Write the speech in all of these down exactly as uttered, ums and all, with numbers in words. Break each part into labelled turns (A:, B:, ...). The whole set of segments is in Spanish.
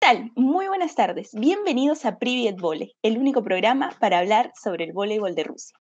A: tal? Muy buenas tardes. Bienvenidos a Privyet Voley, el único programa para hablar sobre el voleibol de Rusia.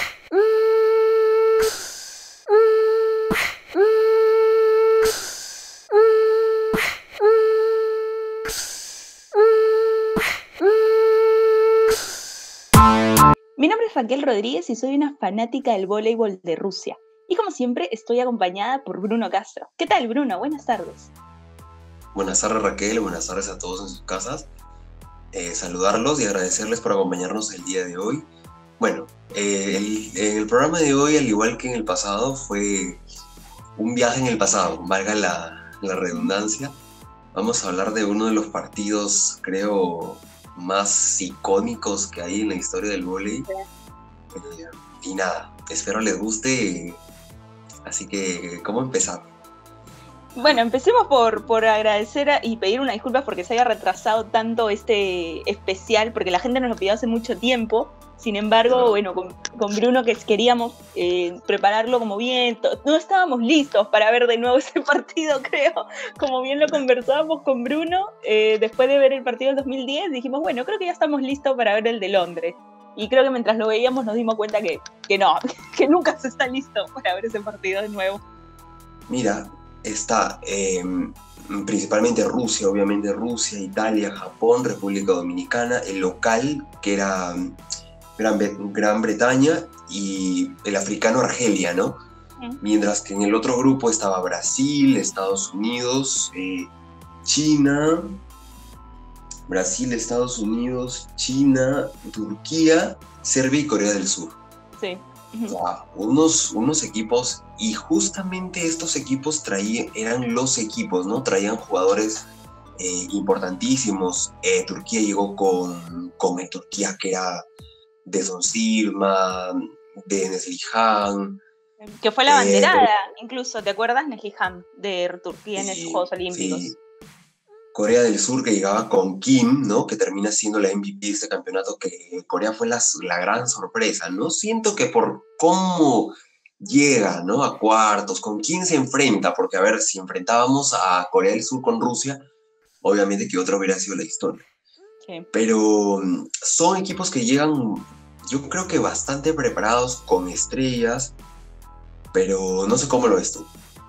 A: Mi nombre es Raquel Rodríguez y soy una fanática del voleibol de Rusia. Y como siempre, estoy acompañada por Bruno Castro. ¿Qué tal, Bruno? Buenas tardes.
B: Buenas tardes, Raquel. Buenas tardes a todos en sus casas. Eh, saludarlos y agradecerles por acompañarnos el día de hoy. Bueno, eh, el, en el programa de hoy, al igual que en el pasado, fue un viaje en el pasado, valga la, la redundancia. Vamos a hablar de uno de los partidos, creo, más icónicos que hay en la historia del vóley. Eh, y nada, espero les guste. Así que, ¿cómo empezar?
A: Bueno, empecemos por, por agradecer a, y pedir una disculpa porque se haya retrasado tanto este especial, porque la gente nos lo pidió hace mucho tiempo. Sin embargo, bueno, con, con Bruno que queríamos eh, prepararlo como bien, no estábamos listos para ver de nuevo ese partido, creo. Como bien lo conversábamos con Bruno, eh, después de ver el partido del dos mil diez, dijimos, bueno, creo que ya estamos listos para ver el de Londres. Y creo que mientras lo veíamos nos dimos cuenta que, que no, que nunca se está listo para ver ese partido de nuevo.
B: Mira, está eh, principalmente Rusia, obviamente Rusia, Italia, Japón, República Dominicana, el local que era Gran, Gran Bretaña y el africano Argelia, ¿no? Mm. Mientras que en el otro grupo estaba Brasil, Estados Unidos, eh, China, Brasil, Estados Unidos, China, Turquía, Serbia y Corea del Sur.
A: Sí.
B: O sea, unos, unos equipos, y justamente estos equipos traían, eran los equipos, ¿no? Traían jugadores eh, importantísimos. Eh, Turquía llegó con, con el Turquía que era de Son Sirma, de Neslihan.
A: Que fue la banderada, eh, incluso, ¿te acuerdas? Neslihan, de Turquía en
B: sí,
A: esos Juegos Olímpicos.
B: Sí. Corea del Sur que llegaba con Kim, ¿no? Que termina siendo la M V P de este campeonato, que Corea fue la, la gran sorpresa, ¿no? Siento que por cómo llega, ¿no? A cuartos, con quién se enfrenta, porque a ver, si enfrentábamos a Corea del Sur con Rusia, obviamente que otra hubiera sido la historia. Sí. Pero son equipos que llegan, yo creo que bastante preparados, con estrellas, pero no sé cómo lo ves tú.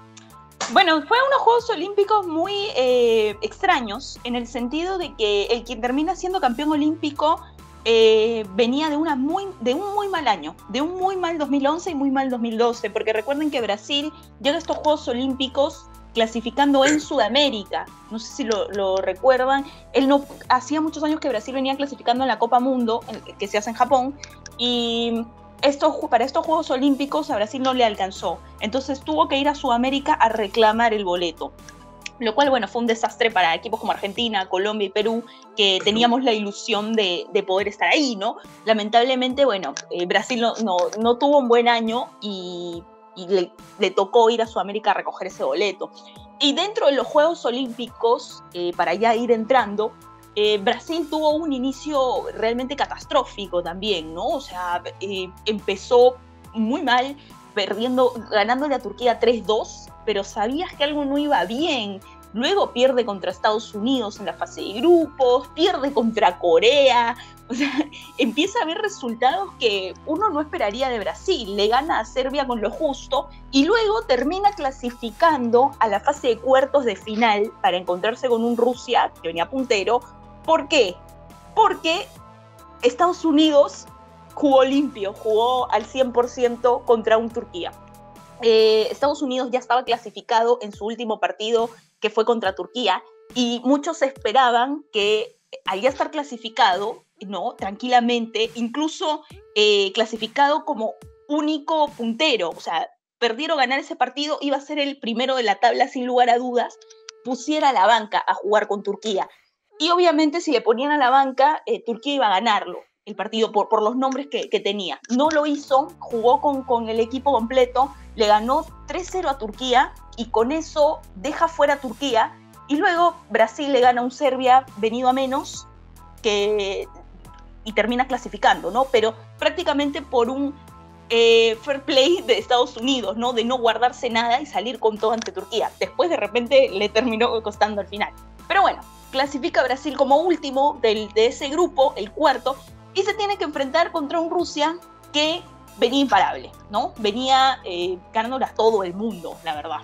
A: Bueno, fue unos Juegos Olímpicos muy eh, extraños, en el sentido de que el quien termina siendo campeón olímpico eh, venía de, una muy, de un muy mal año, de un muy mal dos mil once y muy mal dos mil doce, porque recuerden que Brasil llega a estos Juegos Olímpicos clasificando en Sudamérica, no sé si lo, lo recuerdan. Él no, hacía muchos años que Brasil venía clasificando en la Copa Mundo, que se hace en Japón, y Estos, para estos Juegos Olímpicos a Brasil no le alcanzó, entonces tuvo que ir a Sudamérica a reclamar el boleto, lo cual, bueno, fue un desastre para equipos como Argentina, Colombia y Perú, que teníamos la ilusión de, de poder estar ahí, ¿no? Lamentablemente, bueno, eh, Brasil no, no, no tuvo un buen año y, y le, le tocó ir a Sudamérica a recoger ese boleto. Y dentro de los Juegos Olímpicos, eh, para ya ir entrando, Eh, Brasil tuvo un inicio realmente catastrófico también, ¿no? O sea, eh, empezó muy mal, perdiendo, ganándole a Turquía tres dos, pero sabías que algo no iba bien. Luego pierde contra Estados Unidos en la fase de grupos, pierde contra Corea. O sea, empieza a haber resultados que uno no esperaría de Brasil. Le gana a Serbia con lo justo y luego termina clasificando a la fase de cuartos de final para encontrarse con un Rusia que venía puntero. ¿Por qué? Porque Estados Unidos jugó limpio, jugó al cien por ciento contra un Turquía. Eh, Estados Unidos ya estaba clasificado en su último partido, que fue contra Turquía, y muchos esperaban que al ya estar clasificado, ¿no? Tranquilamente, incluso eh, clasificado como único puntero, o sea, perder o ganar ese partido, iba a ser el primero de la tabla sin lugar a dudas, pusiera a la banca a jugar con Turquía. Y obviamente si le ponían a la banca, eh, Turquía iba a ganarlo, el partido, por, por los nombres que, que tenía. No lo hizo, jugó con, con el equipo completo, le ganó tres cero a Turquía y con eso deja fuera a Turquía. Y luego Brasil le gana a un Serbia venido a menos que, y termina clasificando, ¿no? Pero prácticamente por un eh, fair play de Estados Unidos, ¿no? De no guardarse nada y salir con todo ante Turquía. Después de repente le terminó costando al final. Pero bueno, clasifica Brasil como último del, de ese grupo, el cuarto, y se tiene que enfrentar contra un Rusia que venía imparable, ¿no? Venía eh, ganándole a todo el mundo, la verdad.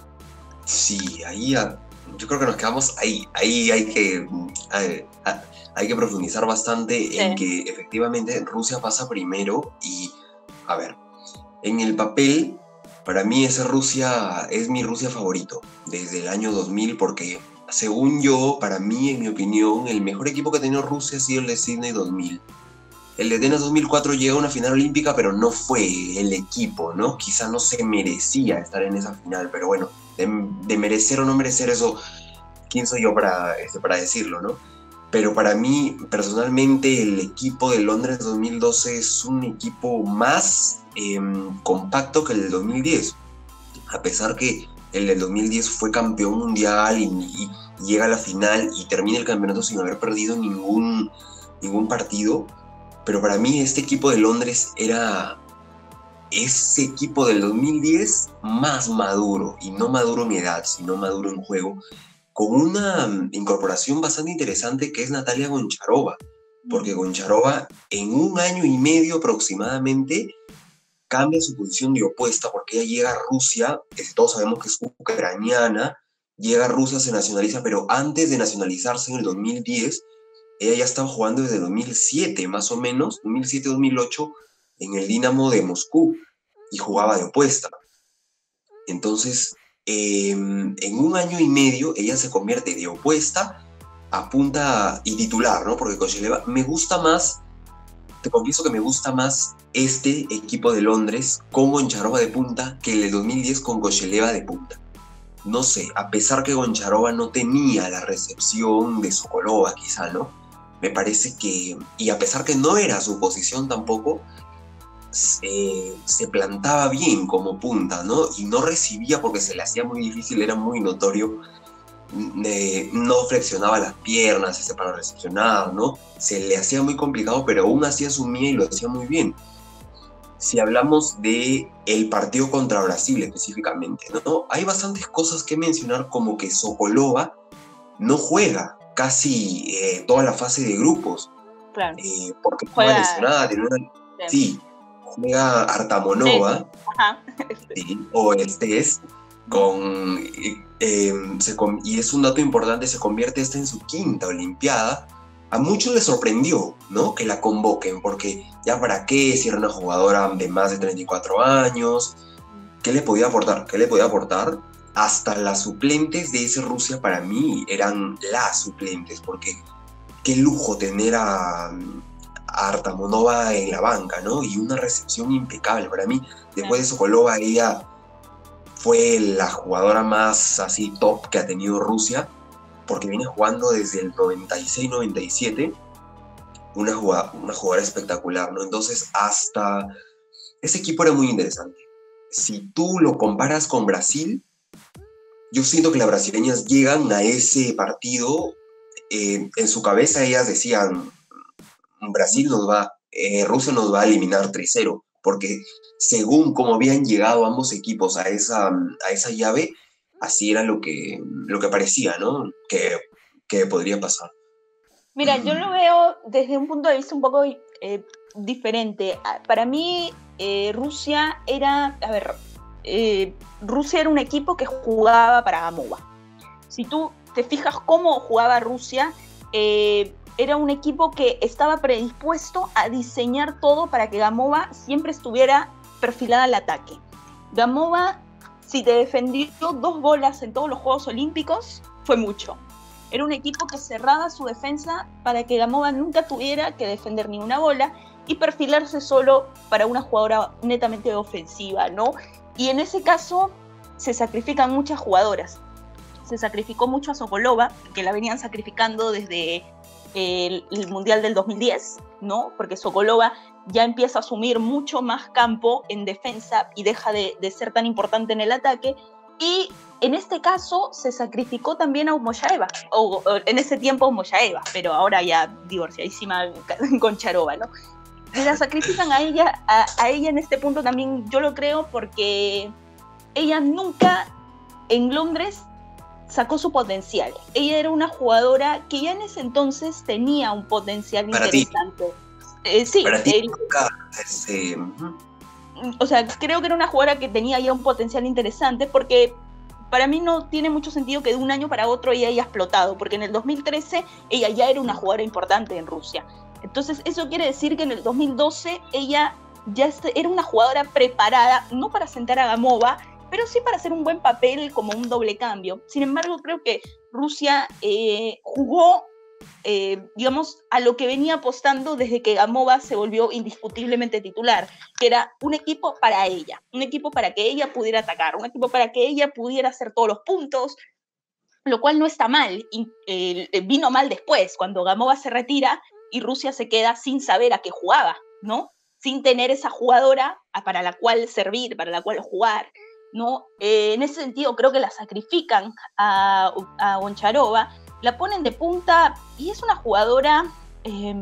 B: Sí, ahí a, yo creo que nos quedamos ahí. Ahí hay que, hay, hay que profundizar bastante sí. en que efectivamente Rusia pasa primero y, a ver, en el papel, para mí esa Rusia es mi Rusia favorito desde el año dos mil porque, según yo, para mí, en mi opinión, el mejor equipo que ha tenido Rusia ha sido el de Sydney dos mil. El de Atenas dos mil cuatro llegó a una final olímpica, pero no fue el equipo, ¿no? Quizá no se merecía estar en esa final, pero bueno, de, de merecer o no merecer eso, ¿quién soy yo para, este, para decirlo, no? Pero para mí, personalmente, el equipo de Londres dos mil doce es un equipo más eh, compacto que el del dos mil diez. A pesar que el del dos mil diez fue campeón mundial y, y, y llega a la final y termina el campeonato sin haber perdido ningún, ningún partido. Pero para mí este equipo de Londres era ese equipo del dos mil diez más maduro, y no maduro en edad, sino maduro en juego, con una incorporación bastante interesante que es Natalia Goncharova, porque Goncharova en un año y medio aproximadamente cambia su posición de opuesta, porque ella llega a Rusia, que todos sabemos que es ucraniana, llega a Rusia, se nacionaliza, pero antes de nacionalizarse en el dos mil diez, ella ya estaba jugando desde dos mil siete, más o menos, dos mil siete dos mil ocho, en el Dinamo de Moscú, y jugaba de opuesta. Entonces, eh, en un año y medio, ella se convierte de opuesta a punta y titular, ¿no? Porque Kocherleva, me gusta más, te confieso que me gusta más este equipo de Londres con Goncharova de punta que el de dos mil diez con Kocherleva de punta. No sé, a pesar que Goncharova no tenía la recepción de Sokolova, quizá, ¿no? Me parece que, y a pesar que no era su posición tampoco, se, se plantaba bien como punta, ¿no? Y no recibía porque se le hacía muy difícil, era muy notorio, eh, no flexionaba las piernas ese para recepcionar, ¿no? Se le hacía muy complicado, pero aún así asumía y lo hacía muy bien. Si hablamos de el partido contra Brasil específicamente, ¿no? Hay bastantes cosas que mencionar, como que Sokolova no juega casi eh, toda la fase de grupos.
A: Claro.
B: Eh, porque
A: juega...
B: estaba lesionada, tiene una... Sí, juega Artamonova,
A: Ajá.
B: sí, o este es, con, eh, se, y es un dato importante, se convierte esta en su quinta Olimpiada. A muchos les sorprendió, ¿no?, que la convoquen, porque ya para qué, si era una jugadora de más de treinta y cuatro años, ¿qué le podía aportar? ¿Qué le podía aportar? Hasta las suplentes de ese Rusia para mí eran las suplentes, porque qué lujo tener a, a Artamonova en la banca, ¿no? Y una recepción impecable. Para mí, después de Sokolova, ella fue la jugadora más así top que ha tenido Rusia, porque viene jugando desde el noventa y seis noventa y siete, una jugadora, una jugadora espectacular, ¿no? Entonces, hasta ese equipo era muy interesante. Si tú lo comparas con Brasil, yo siento que las brasileñas llegan a ese partido, eh, en su cabeza ellas decían, Brasil nos va, eh, Rusia nos va a eliminar tres cero, porque según cómo habían llegado ambos equipos a esa, a esa llave, así era lo que, lo que parecía, ¿no? Que, que podría pasar.
A: Mira, yo lo veo desde un punto de vista un poco eh, diferente. Para mí, eh, Rusia era, a ver, eh, Rusia era un equipo que jugaba para Gamova. Si tú te fijas cómo jugaba Rusia, eh, era un equipo que estaba predispuesto a diseñar todo para que Gamova siempre estuviera perfilada al ataque. Gamova, si te defendió dos bolas en todos los Juegos Olímpicos, fue mucho. Era un equipo que cerraba su defensa para que Gamova nunca tuviera que defender ni una bola y perfilarse solo para una jugadora netamente ofensiva, ¿no? Y en ese caso se sacrifican muchas jugadoras. Se sacrificó mucho a Sokolova, que la venían sacrificando desde el, el Mundial del dos mil diez, ¿no? Porque Sokolova ya empieza a asumir mucho más campo en defensa y deja de, de ser tan importante en el ataque. Y en este caso se sacrificó también a Moyaeva, o, o en ese tiempo Moyaeva, pero ahora ya divorciadísima con Charova, ¿no? Y la sacrifican a ella, a, a ella en este punto también, yo lo creo, porque ella nunca en Londres sacó su potencial. Ella era una jugadora que ya en ese entonces tenía un potencial
B: Para
A: interesante. Eh, sí,
B: Para ti,
A: eh,
B: este,
A: o sea, creo que era una jugadora que tenía ya un potencial interesante, porque para mí no tiene mucho sentido que de un año para otro ella haya explotado, porque en el dos mil trece ella ya era una jugadora importante en Rusia. Entonces eso quiere decir que en el dos mil doce ella ya era una jugadora preparada, no para sentar a Gamova, pero sí para hacer un buen papel como un doble cambio. Sin embargo, creo que Rusia eh, jugó, eh, digamos, a lo que venía apostando desde que Gamova se volvió indiscutiblemente titular, que era un equipo para ella, un equipo para que ella pudiera atacar, un equipo para que ella pudiera hacer todos los puntos, lo cual no está mal. Y, eh, vino mal después, cuando Gamova se retira y Rusia se queda sin saber a qué jugaba, ¿no? Sin tener esa jugadora para la cual servir, para la cual jugar, ¿no? Eh, en ese sentido creo que la sacrifican a, a Goncharova, la ponen de punta y es una jugadora eh,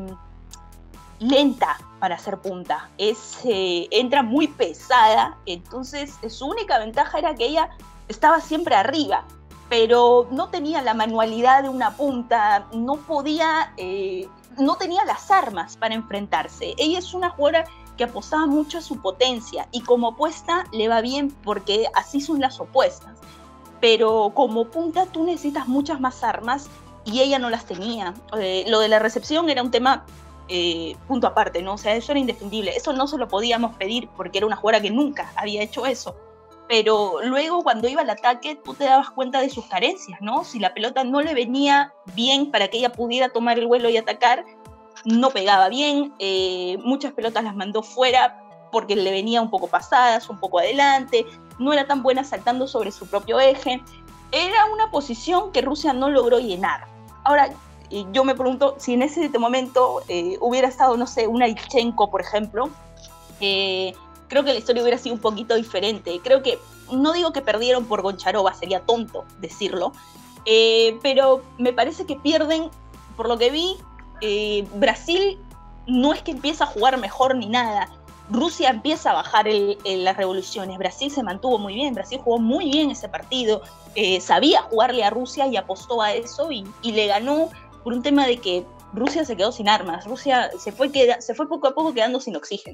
A: lenta para hacer punta, es, eh, entra muy pesada, entonces su única ventaja era que ella estaba siempre arriba, pero no tenía la manualidad de una punta, no podía, eh, no tenía las armas para enfrentarse. Ella es una jugadora que apostaba mucho a su potencia y como apuesta le va bien porque así son las opuestas. Pero como punta tú necesitas muchas más armas y ella no las tenía. Eh, lo de la recepción era un tema eh, punto aparte, ¿no? O sea, eso era indefendible. Eso no se lo podíamos pedir porque era una jugadora que nunca había hecho eso. Pero luego cuando iba al ataque tú te dabas cuenta de sus carencias, ¿no? Si la pelota no le venía bien para que ella pudiera tomar el vuelo y atacar, no pegaba bien, eh, muchas pelotas las mandó fuera porque le venía un poco pasadas, un poco adelante, no era tan buena saltando sobre su propio eje. Era una posición que Rusia no logró llenar. Ahora, eh, yo me pregunto si en ese momento eh, hubiera estado, no sé, una Ilchenko, por ejemplo, eh, creo que la historia hubiera sido un poquito diferente. Creo que, no digo que perdieron por Goncharova, sería tonto decirlo, eh, pero me parece que pierden, por lo que vi, eh, Brasil no es que empieza a jugar mejor ni nada. Rusia empieza a bajar el, el, las revoluciones. Brasil se mantuvo muy bien, Brasil jugó muy bien ese partido, eh, sabía jugarle a Rusia y apostó a eso y, y le ganó por un tema de que Rusia se quedó sin armas, Rusia se fue, queda, se fue poco a poco quedando sin oxígeno.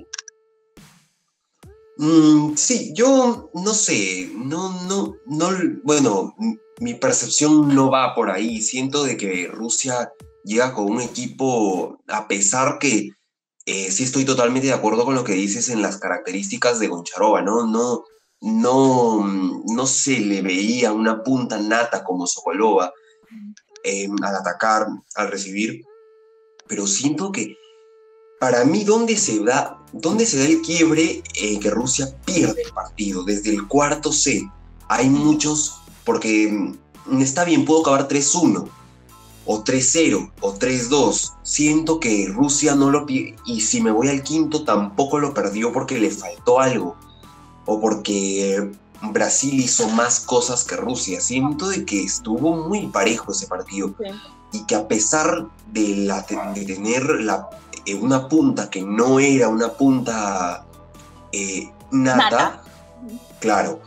B: Mm, sí, yo no sé, no, no, no, bueno, mi percepción no va por ahí. Siento de que Rusia llega con un equipo, a pesar que eh, sí estoy totalmente de acuerdo con lo que dices en las características de Goncharova, ¿no? No, no, no se le veía una punta nata como Sokolova eh, al atacar, al recibir, pero siento que para mí, ¿dónde se da, dónde se da el quiebre eh, que Rusia pierde el partido? Desde el cuarto set. Hay muchos, porque está bien, puedo acabar tres uno, o tres cero, o tres dos. Siento que Rusia no lo pierde, y si me voy al quinto, tampoco lo perdió porque le faltó algo, o porque Brasil hizo más cosas que Rusia. Siento de que estuvo muy parejo ese partido, sí. Y que a pesar de, la, de tener la... una punta que no era una punta eh, nata, Nata. Claro,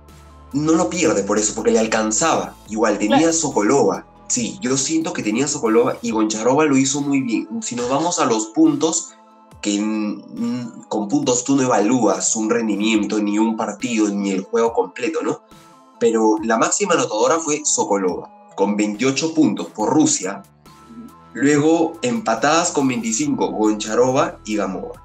B: no lo pierde por eso, porque le alcanzaba. Igual tenía claro. Sokolova, sí, yo siento que tenía Sokolova y Goncharova lo hizo muy bien. Si nos vamos a los puntos, que mm, con puntos tú no evalúas un rendimiento, ni un partido, ni el juego completo, ¿no? Pero la máxima anotadora fue Sokolova, con veintiocho puntos por Rusia. Luego, empatadas con veinticinco, Goncharova y Gamova.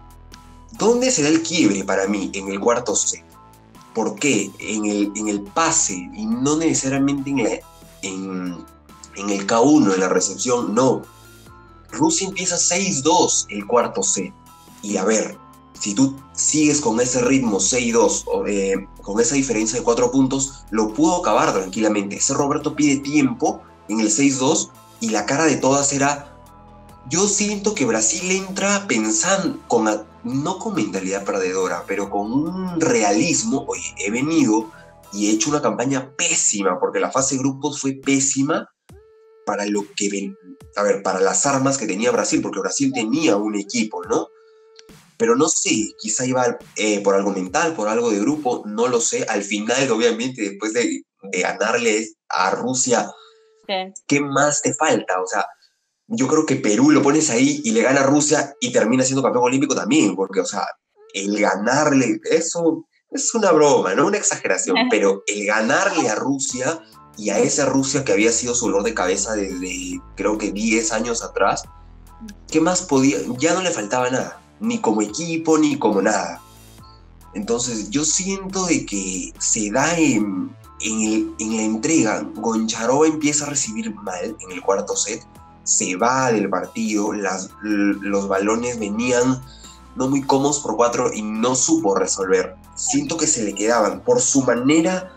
B: ¿Dónde se da el quiebre para mí? En el cuarto set. ¿Por qué? En el, en el pase, y no necesariamente en, la, en, en el K uno, en la recepción, no. Rusia empieza seis dos el cuarto set. Y a ver, si tú sigues con ese ritmo seis dos, eh, con esa diferencia de cuatro puntos, lo pudo acabar tranquilamente. Ese Roberto pide tiempo en el seis dos, y la cara de todas era, yo siento que Brasil entra pensando, con, no con mentalidad perdedora, pero con un realismo. Oye, he venido y he hecho una campaña pésima, porque la fase de grupos fue pésima para lo que ven, a ver, para las armas que tenía Brasil, porque Brasil tenía un equipo, ¿no? Pero no sé, quizá iba eh, por algo mental, por algo de grupo, no lo sé. Al final, obviamente, después de, de ganarle a Rusia,
A: Sí.
B: ¿qué más te falta? O sea, yo creo que Perú lo pones ahí y le gana a Rusia y termina siendo campeón olímpico también, porque, o sea, el ganarle, eso es una broma, no una exageración, pero el ganarle a Rusia y a esa Rusia que había sido su dolor de cabeza desde, creo que diez años atrás, ¿qué más podía? Ya no le faltaba nada, ni como equipo, ni como nada. Entonces, yo siento de que se da en, en, el, en la entrega. Goncharova empieza a recibir mal en el cuarto set, se va del partido, las, los balones venían no muy cómodos por cuatro y no supo resolver. Siento que se le quedaban por su manera,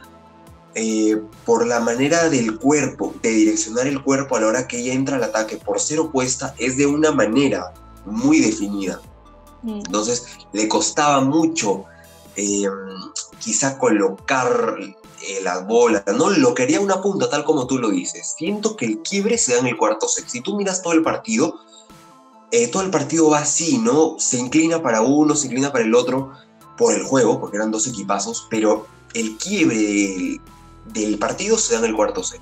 B: eh, por la manera del cuerpo, de direccionar el cuerpo a la hora que ella entra al ataque, por ser opuesta, es de una manera muy definida. Entonces, le costaba mucho eh, quizá colocar eh, las bolas, ¿no? Lo quería una punta, tal como tú lo dices. Siento que el quiebre se da en el cuarto set. Si tú miras todo el partido, eh, todo el partido va así, ¿no? Se inclina para uno, se inclina para el otro por el juego, porque eran dos equipazos, pero el quiebre del, del partido se da en el cuarto set.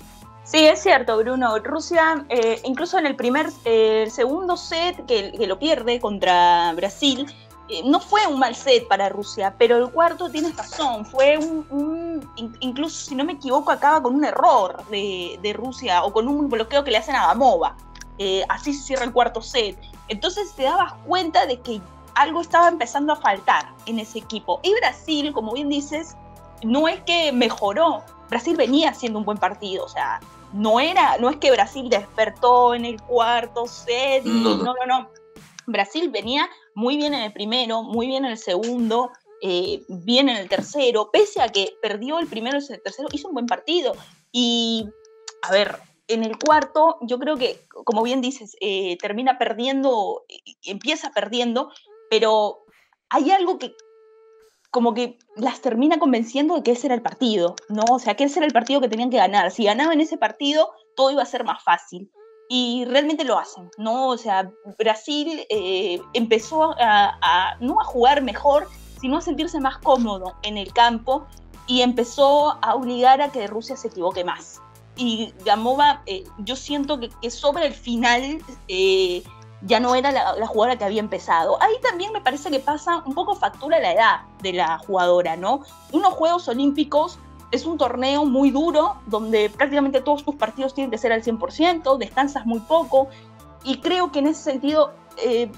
A: Sí, es cierto, Bruno. Rusia, eh, incluso en el primer, eh, el segundo set que, que lo pierde contra Brasil, eh, no fue un mal set para Rusia, pero el cuarto, tienes razón, fue un, un incluso si no me equivoco, acaba con un error de, de Rusia o con un bloqueo que le hacen a Gamova. Eh, así se cierra el cuarto set. Entonces te dabas cuenta de que algo estaba empezando a faltar en ese equipo. Y Brasil, como bien dices, no es que mejoró. Brasil venía haciendo un buen partido, o sea, no era, no es que Brasil despertó en el cuarto set, y, no, no, no, no. Brasil venía muy bien en el primero, muy bien en el segundo, eh, bien en el tercero, pese a que perdió el primero y el tercero, hizo un buen partido. Y, a ver, en el cuarto, yo creo que, como bien dices, eh, termina perdiendo, empieza perdiendo, pero hay algo que como que las termina convenciendo de que ese era el partido, ¿no? O sea, que ese era el partido que tenían que ganar. Si ganaban ese partido, todo iba a ser más fácil. Y realmente lo hacen, ¿no? O sea, Brasil eh, empezó a, a, no a jugar mejor, sino a sentirse más cómodo en el campo y empezó a obligar a que Rusia se equivoque más. Y Gamova, eh, yo siento que, que sobre el final... Eh, ya no era la, la jugadora que había empezado. Ahí también me parece que pasa un poco factura la edad de la jugadora, ¿no? Unos Juegos Olímpicos es un torneo muy duro, donde prácticamente todos tus partidos tienen que ser al cien por ciento, descansas muy poco, y creo que en ese sentido eh,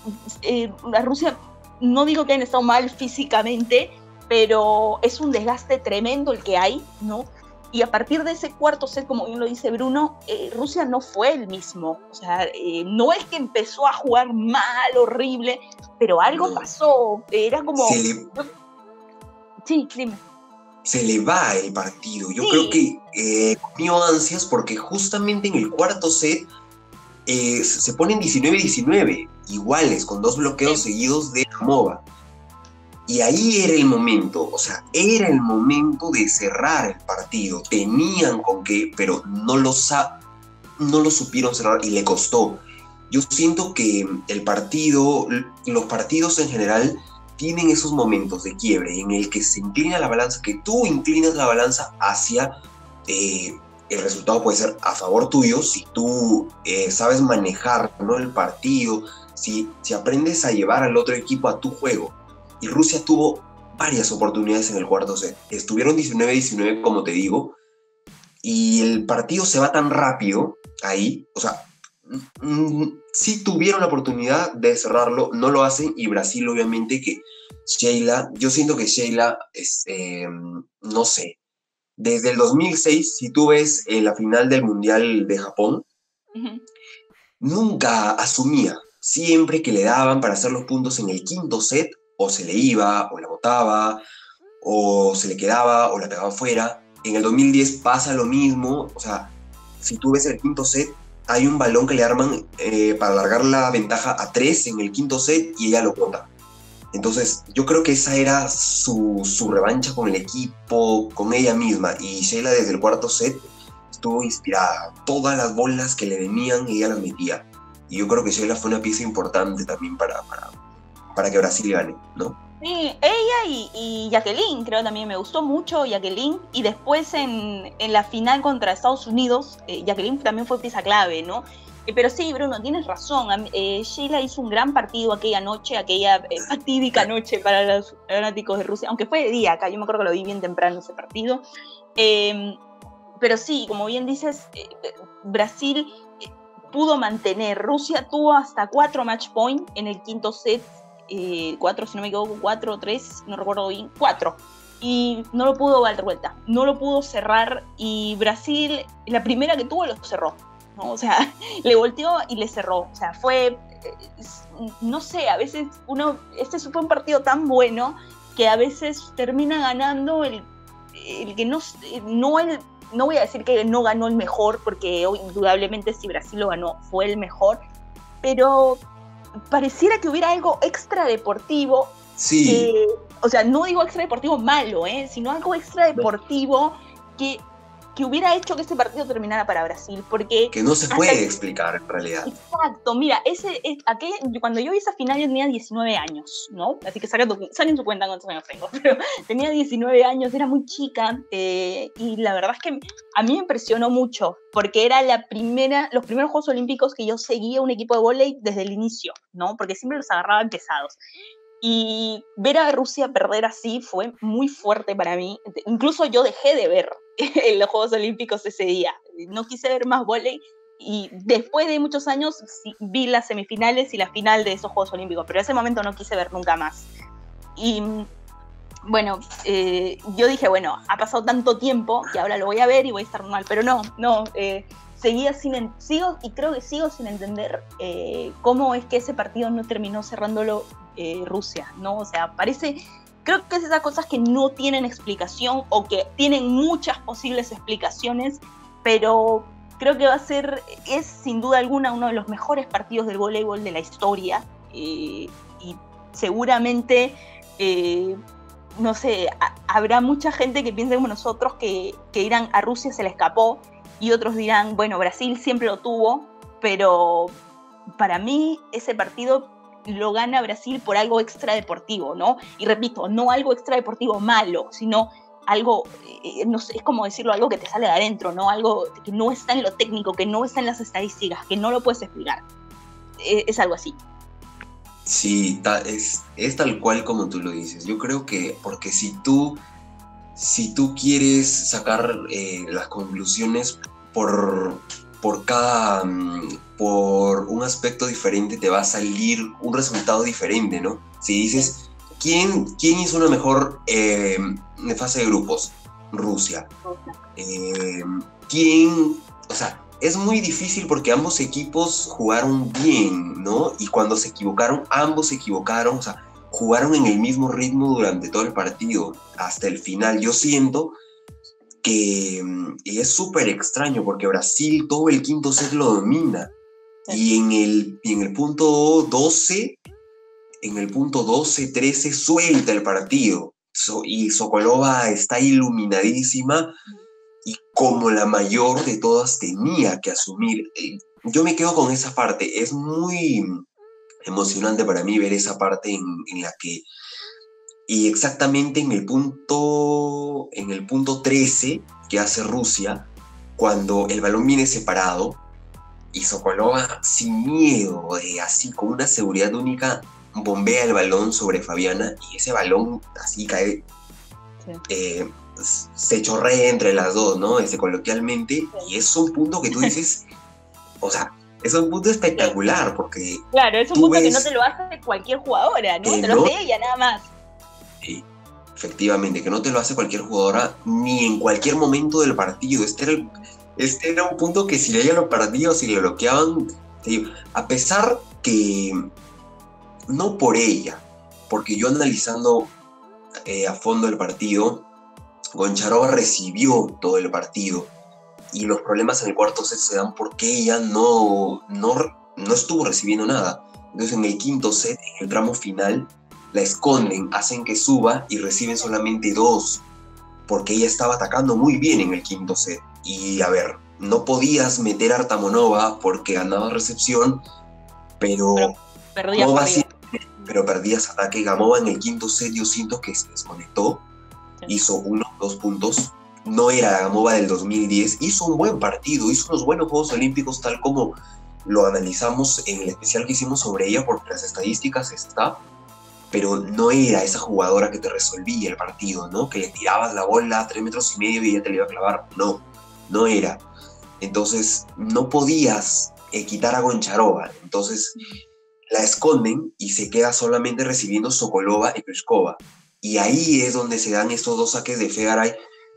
A: eh, la Rusia, no digo que hayan estado mal físicamente, pero es un desgaste tremendo el que hay, ¿no? Y a partir de ese cuarto set, como bien lo dice Bruno, eh, Rusia no fue el mismo. O sea, eh, no es que empezó a jugar mal, horrible, pero algo no. pasó. Era como...
B: Se le...
A: Sí, dime.
B: Se le va el partido. Yo sí. creo que eh, mío ansias porque justamente en el cuarto set eh, se ponen diecinueve diecinueve, iguales, con dos bloqueos sí. seguidos de Gamova. Y ahí era el momento, o sea, era el momento de cerrar el partido. Tenían con qué, pero no lo, sa- no lo supieron cerrar y le costó. Yo siento que el partido, los partidos en general, tienen esos momentos de quiebre en el que se inclina la balanza, que tú inclinas la balanza hacia... Eh, el resultado puede ser a favor tuyo si tú eh, sabes manejar, ¿no?, el partido, si, si aprendes a llevar al otro equipo a tu juego. Y Rusia tuvo varias oportunidades en el cuarto set. Estuvieron diecinueve diecinueve, como te digo, y el partido se va tan rápido ahí. O sea, mm, sí tuvieron la oportunidad de cerrarlo, no lo hacen, y Brasil, obviamente, que Sheila, yo siento que Sheila es, eh, no sé, desde el dos mil seis, si tú ves eh, la final del Mundial de Japón, uh-huh. nunca asumía. Siempre que le daban para hacer los puntos en el quinto set, o se le iba, o la botaba, o se le quedaba, o la pegaba fuera. En el dos mil diez pasa lo mismo. O sea, si tú ves el quinto set, hay un balón que le arman eh, para alargar la ventaja a tres en el quinto set y ella lo bota. Entonces, yo creo que esa era su, su revancha con el equipo, con ella misma. Y Sheila desde el cuarto set estuvo inspirada. Todas las bolas que le venían, ella las metía. Y yo creo que Sheila fue una pieza importante también para... para para que Brasil gane, ¿no?
A: Sí, ella y, y Jacqueline, creo también me gustó mucho Jacqueline. Y después en, en la final contra Estados Unidos, eh, Jacqueline también fue pieza clave, ¿no? Eh, pero sí, Bruno, tienes razón. Eh, Sheila hizo un gran partido aquella noche, aquella eh, fatídica noche para los fanáticos de Rusia, aunque fue de día acá, yo me acuerdo que lo vi bien temprano ese partido. Eh, pero sí, como bien dices, eh, Brasil eh, pudo mantener. Rusia tuvo hasta cuatro match point en el quinto set. Eh, cuatro, si no me equivoco, cuatro o tres, no recuerdo bien, cuatro. Y no lo pudo dar vuelta, no lo pudo cerrar. Y Brasil, la primera que tuvo, lo cerró, ¿no? O sea, le volteó y le cerró. O sea, fue, eh, no sé, a veces uno, este fue un partido tan bueno que a veces termina ganando el, el que no, no el, no voy a decir que no ganó el mejor, porque indudablemente si Brasil lo ganó, fue el mejor, pero pareciera que hubiera algo extra deportivo.
B: Sí.
A: Que, o sea, no digo extra deportivo malo, ¿eh? Sino algo extra deportivo que, que hubiera hecho que este partido terminara para Brasil. Porque
B: que no se puede explicar en realidad.
A: Exacto, mira, ese, es, aquel, cuando yo vi esa final yo tenía diecinueve años, ¿no? Así que saquen su cuenta cuántos años tengo. Pero tenía diecinueve años, era muy chica, eh, y la verdad es que a mí me impresionó mucho, porque era la primera, los primeros Juegos Olímpicos que yo seguía un equipo de vóley desde el inicio, ¿no? Porque siempre los agarraba empezados. Y ver a Rusia perder así fue muy fuerte para mí. Incluso yo dejé de ver los Juegos Olímpicos ese día. No quise ver más vóley. Y después de muchos años sí, vi las semifinales y la final de esos Juegos Olímpicos, pero en ese momento no quise ver nunca más. Y bueno, eh, yo dije, bueno, ha pasado tanto tiempo que ahora lo voy a ver y voy a estar mal, pero no, no, eh, seguía sin, sigo y creo que sigo sin entender eh, cómo es que ese partido no terminó cerrándolo eh, Rusia, ¿no? O sea, parece, creo que es esas cosas que no tienen explicación o que tienen muchas posibles explicaciones, pero creo que va a ser, es sin duda alguna uno de los mejores partidos del voleibol de la historia, eh, y seguramente, eh, no sé, a, habrá mucha gente que piense como nosotros que, que dirán a Rusia se le escapó, y otros dirán, bueno, Brasil siempre lo tuvo, pero para mí ese partido lo gana Brasil por algo extra deportivo, ¿no? Y repito, no algo extra deportivo malo, sino algo, eh, no sé, es como decirlo, algo que te sale de adentro, ¿no? Algo que no está en lo técnico, que no está en las estadísticas, que no lo puedes explicar. Es, es algo así.
B: Sí, ta, es, es tal cual como tú lo dices. Yo creo que, porque si tú, si tú quieres sacar eh, las conclusiones por, por cada, por un aspecto diferente, te va a salir un resultado diferente, ¿no? Si dices, ¿Quién, ¿Quién hizo una mejor eh, fase de grupos? Rusia. Eh, ¿Quién? O sea, es muy difícil porque ambos equipos jugaron bien, ¿no? Y cuando se equivocaron, ambos se equivocaron, o sea, jugaron en el mismo ritmo durante todo el partido, hasta el final. Yo siento que y es súper extraño porque Brasil todo el quinto set lo domina. Y en el, y en el punto doce... en el punto doce, trece suelta el partido so, y Sokolova está iluminadísima y como la mayor de todas tenía que asumir. Yo me quedo con esa parte, es muy emocionante para mí ver esa parte en, en la que, y exactamente en el punto en el punto trece que hace Rusia, cuando el balón viene separado y Sokolova sin miedo, eh, así con una seguridad única, bombea el balón sobre Fabiana y ese balón así cae, sí. eh, se chorrea entre las dos, ¿no? Este, coloquialmente, sí. Y es un punto que tú dices, o sea, es un punto espectacular, porque
A: claro, es un punto que no te lo hace cualquier jugadora, ¿no? Te lo hace ella nada más.
B: Sí, efectivamente, que no te lo hace cualquier jugadora ni en cualquier momento del partido. Este era, el, este era un punto que si ella lo perdía o si le bloqueaban, a pesar que no por ella, porque yo analizando eh, a fondo el partido, Goncharova recibió todo el partido y los problemas en el cuarto set se dan porque ella no, no, no estuvo recibiendo nada. Entonces en el quinto set, en el tramo final, la esconden, hacen que suba y reciben solamente dos, porque ella estaba atacando muy bien en el quinto set. Y a ver, no podías meter a Artamonova porque ganaba recepción, pero... pero
A: Perdía
B: no va a ser pero perdías ataque. Gamova en el quinto set yo siento que se desconectó, sí. Hizo uno, dos puntos, no era la Gamova del dos mil diez, hizo un buen partido, hizo unos buenos Juegos Olímpicos tal como lo analizamos en el especial que hicimos sobre ella, porque las estadísticas está, pero no era esa jugadora que te resolvía el partido, ¿no? Que le tirabas la bola a tres metros y medio y ella te la iba a clavar, no, no era. Entonces no podías eh, quitar a Goncharova, entonces la esconden y se queda solamente recibiendo Sokolova y Kryuchkova. Y ahí es donde se dan estos dos saques de Fegaray.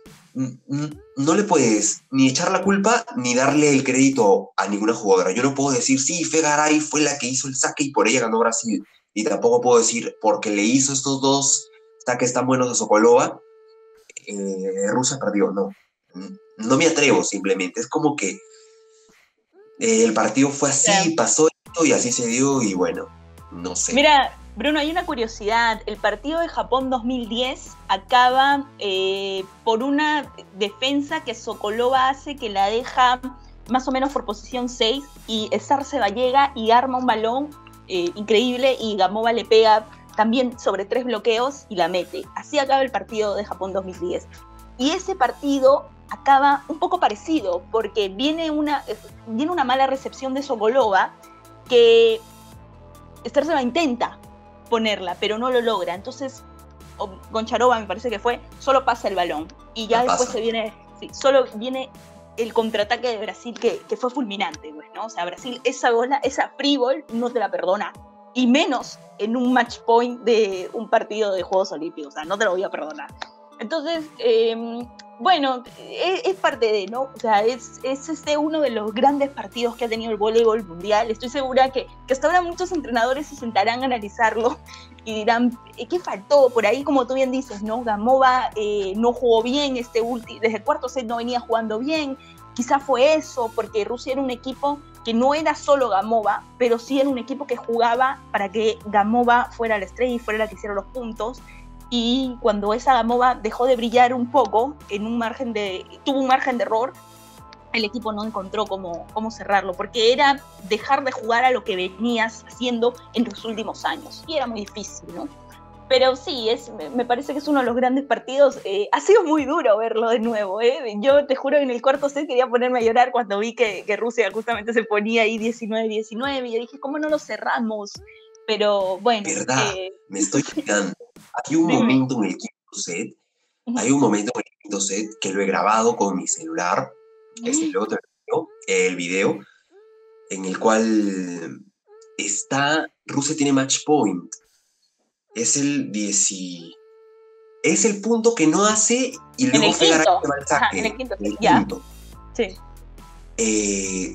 B: No le puedes ni echar la culpa ni darle el crédito a ninguna jugadora. Yo no puedo decir, sí, Fegaray fue la que hizo el saque y por ella ganó Brasil. Y tampoco puedo decir, porque le hizo estos dos saques tan buenos a Sokolova, eh, Rusia perdió. No, no me atrevo simplemente. Es como que eh, el partido fue así, sí. Pasó esto y así se dio y bueno, no sé.
A: Mira, Bruno, hay una curiosidad. El partido de Japón dos mil diez acaba eh, por una defensa que Sokolova hace que la deja más o menos por posición seis y Starceva llega y arma un balón eh, increíble y Gamova le pega también sobre tres bloqueos y la mete. Así acaba el partido de Japón dos mil diez. Y ese partido acaba un poco parecido porque viene una, viene una mala recepción de Sokolova que Starceva intenta ponerla, pero no lo logra. Entonces, Goncharova me parece que fue, solo pasa el balón. Y ya después se viene, sí, solo viene el contraataque de Brasil que, que fue fulminante, pues, ¿no? O sea, Brasil, esa bola, esa free ball, no te la perdona. Y menos en un match point de un partido de Juegos Olímpicos. O sea, no te lo voy a perdonar. Entonces, eh, bueno, es, es parte de, ¿no? O sea, es, es este uno de los grandes partidos que ha tenido el voleibol mundial. Estoy segura que, que hasta ahora muchos entrenadores se sentarán a analizarlo y dirán, ¿qué faltó? Por ahí, como tú bien dices, ¿no? Gamova eh, no jugó bien, este ulti- desde el cuarto set no venía jugando bien. Quizá fue eso, porque Rusia era un equipo que no era solo Gamova, pero sí era un equipo que jugaba para que Gamova fuera la estrella y fuera la que hiciera los puntos. Y cuando esa Gamova dejó de brillar un poco, en un margen de, tuvo un margen de error, el equipo no encontró cómo, cómo cerrarlo, porque era dejar de jugar a lo que venías haciendo en los últimos años, y era muy difícil, ¿no? Pero sí, es, me parece que es uno de los grandes partidos. Eh, ha sido muy duro verlo de nuevo, ¿eh? Yo te juro que en el cuarto set quería ponerme a llorar cuando vi que, que Rusia justamente se ponía ahí diecinueve diecinueve, y yo dije, ¿cómo no lo cerramos? Pero bueno.
B: ¿Verdad?
A: Eh,
B: Me estoy fijando. Hay un
A: Dime.
B: momento en el quinto set, hay un momento en el quinto set que lo he grabado con mi celular, este, luego te lo el video, en el cual está, Rusia tiene match point. Es el diez, es el punto que no hace y
A: En
B: luego
A: el
B: Fegaray
A: quinto.
B: se va al saque.
A: Ajá, en el quinto,
B: en el
A: ya.
B: quinto.
A: Sí.
B: Eh,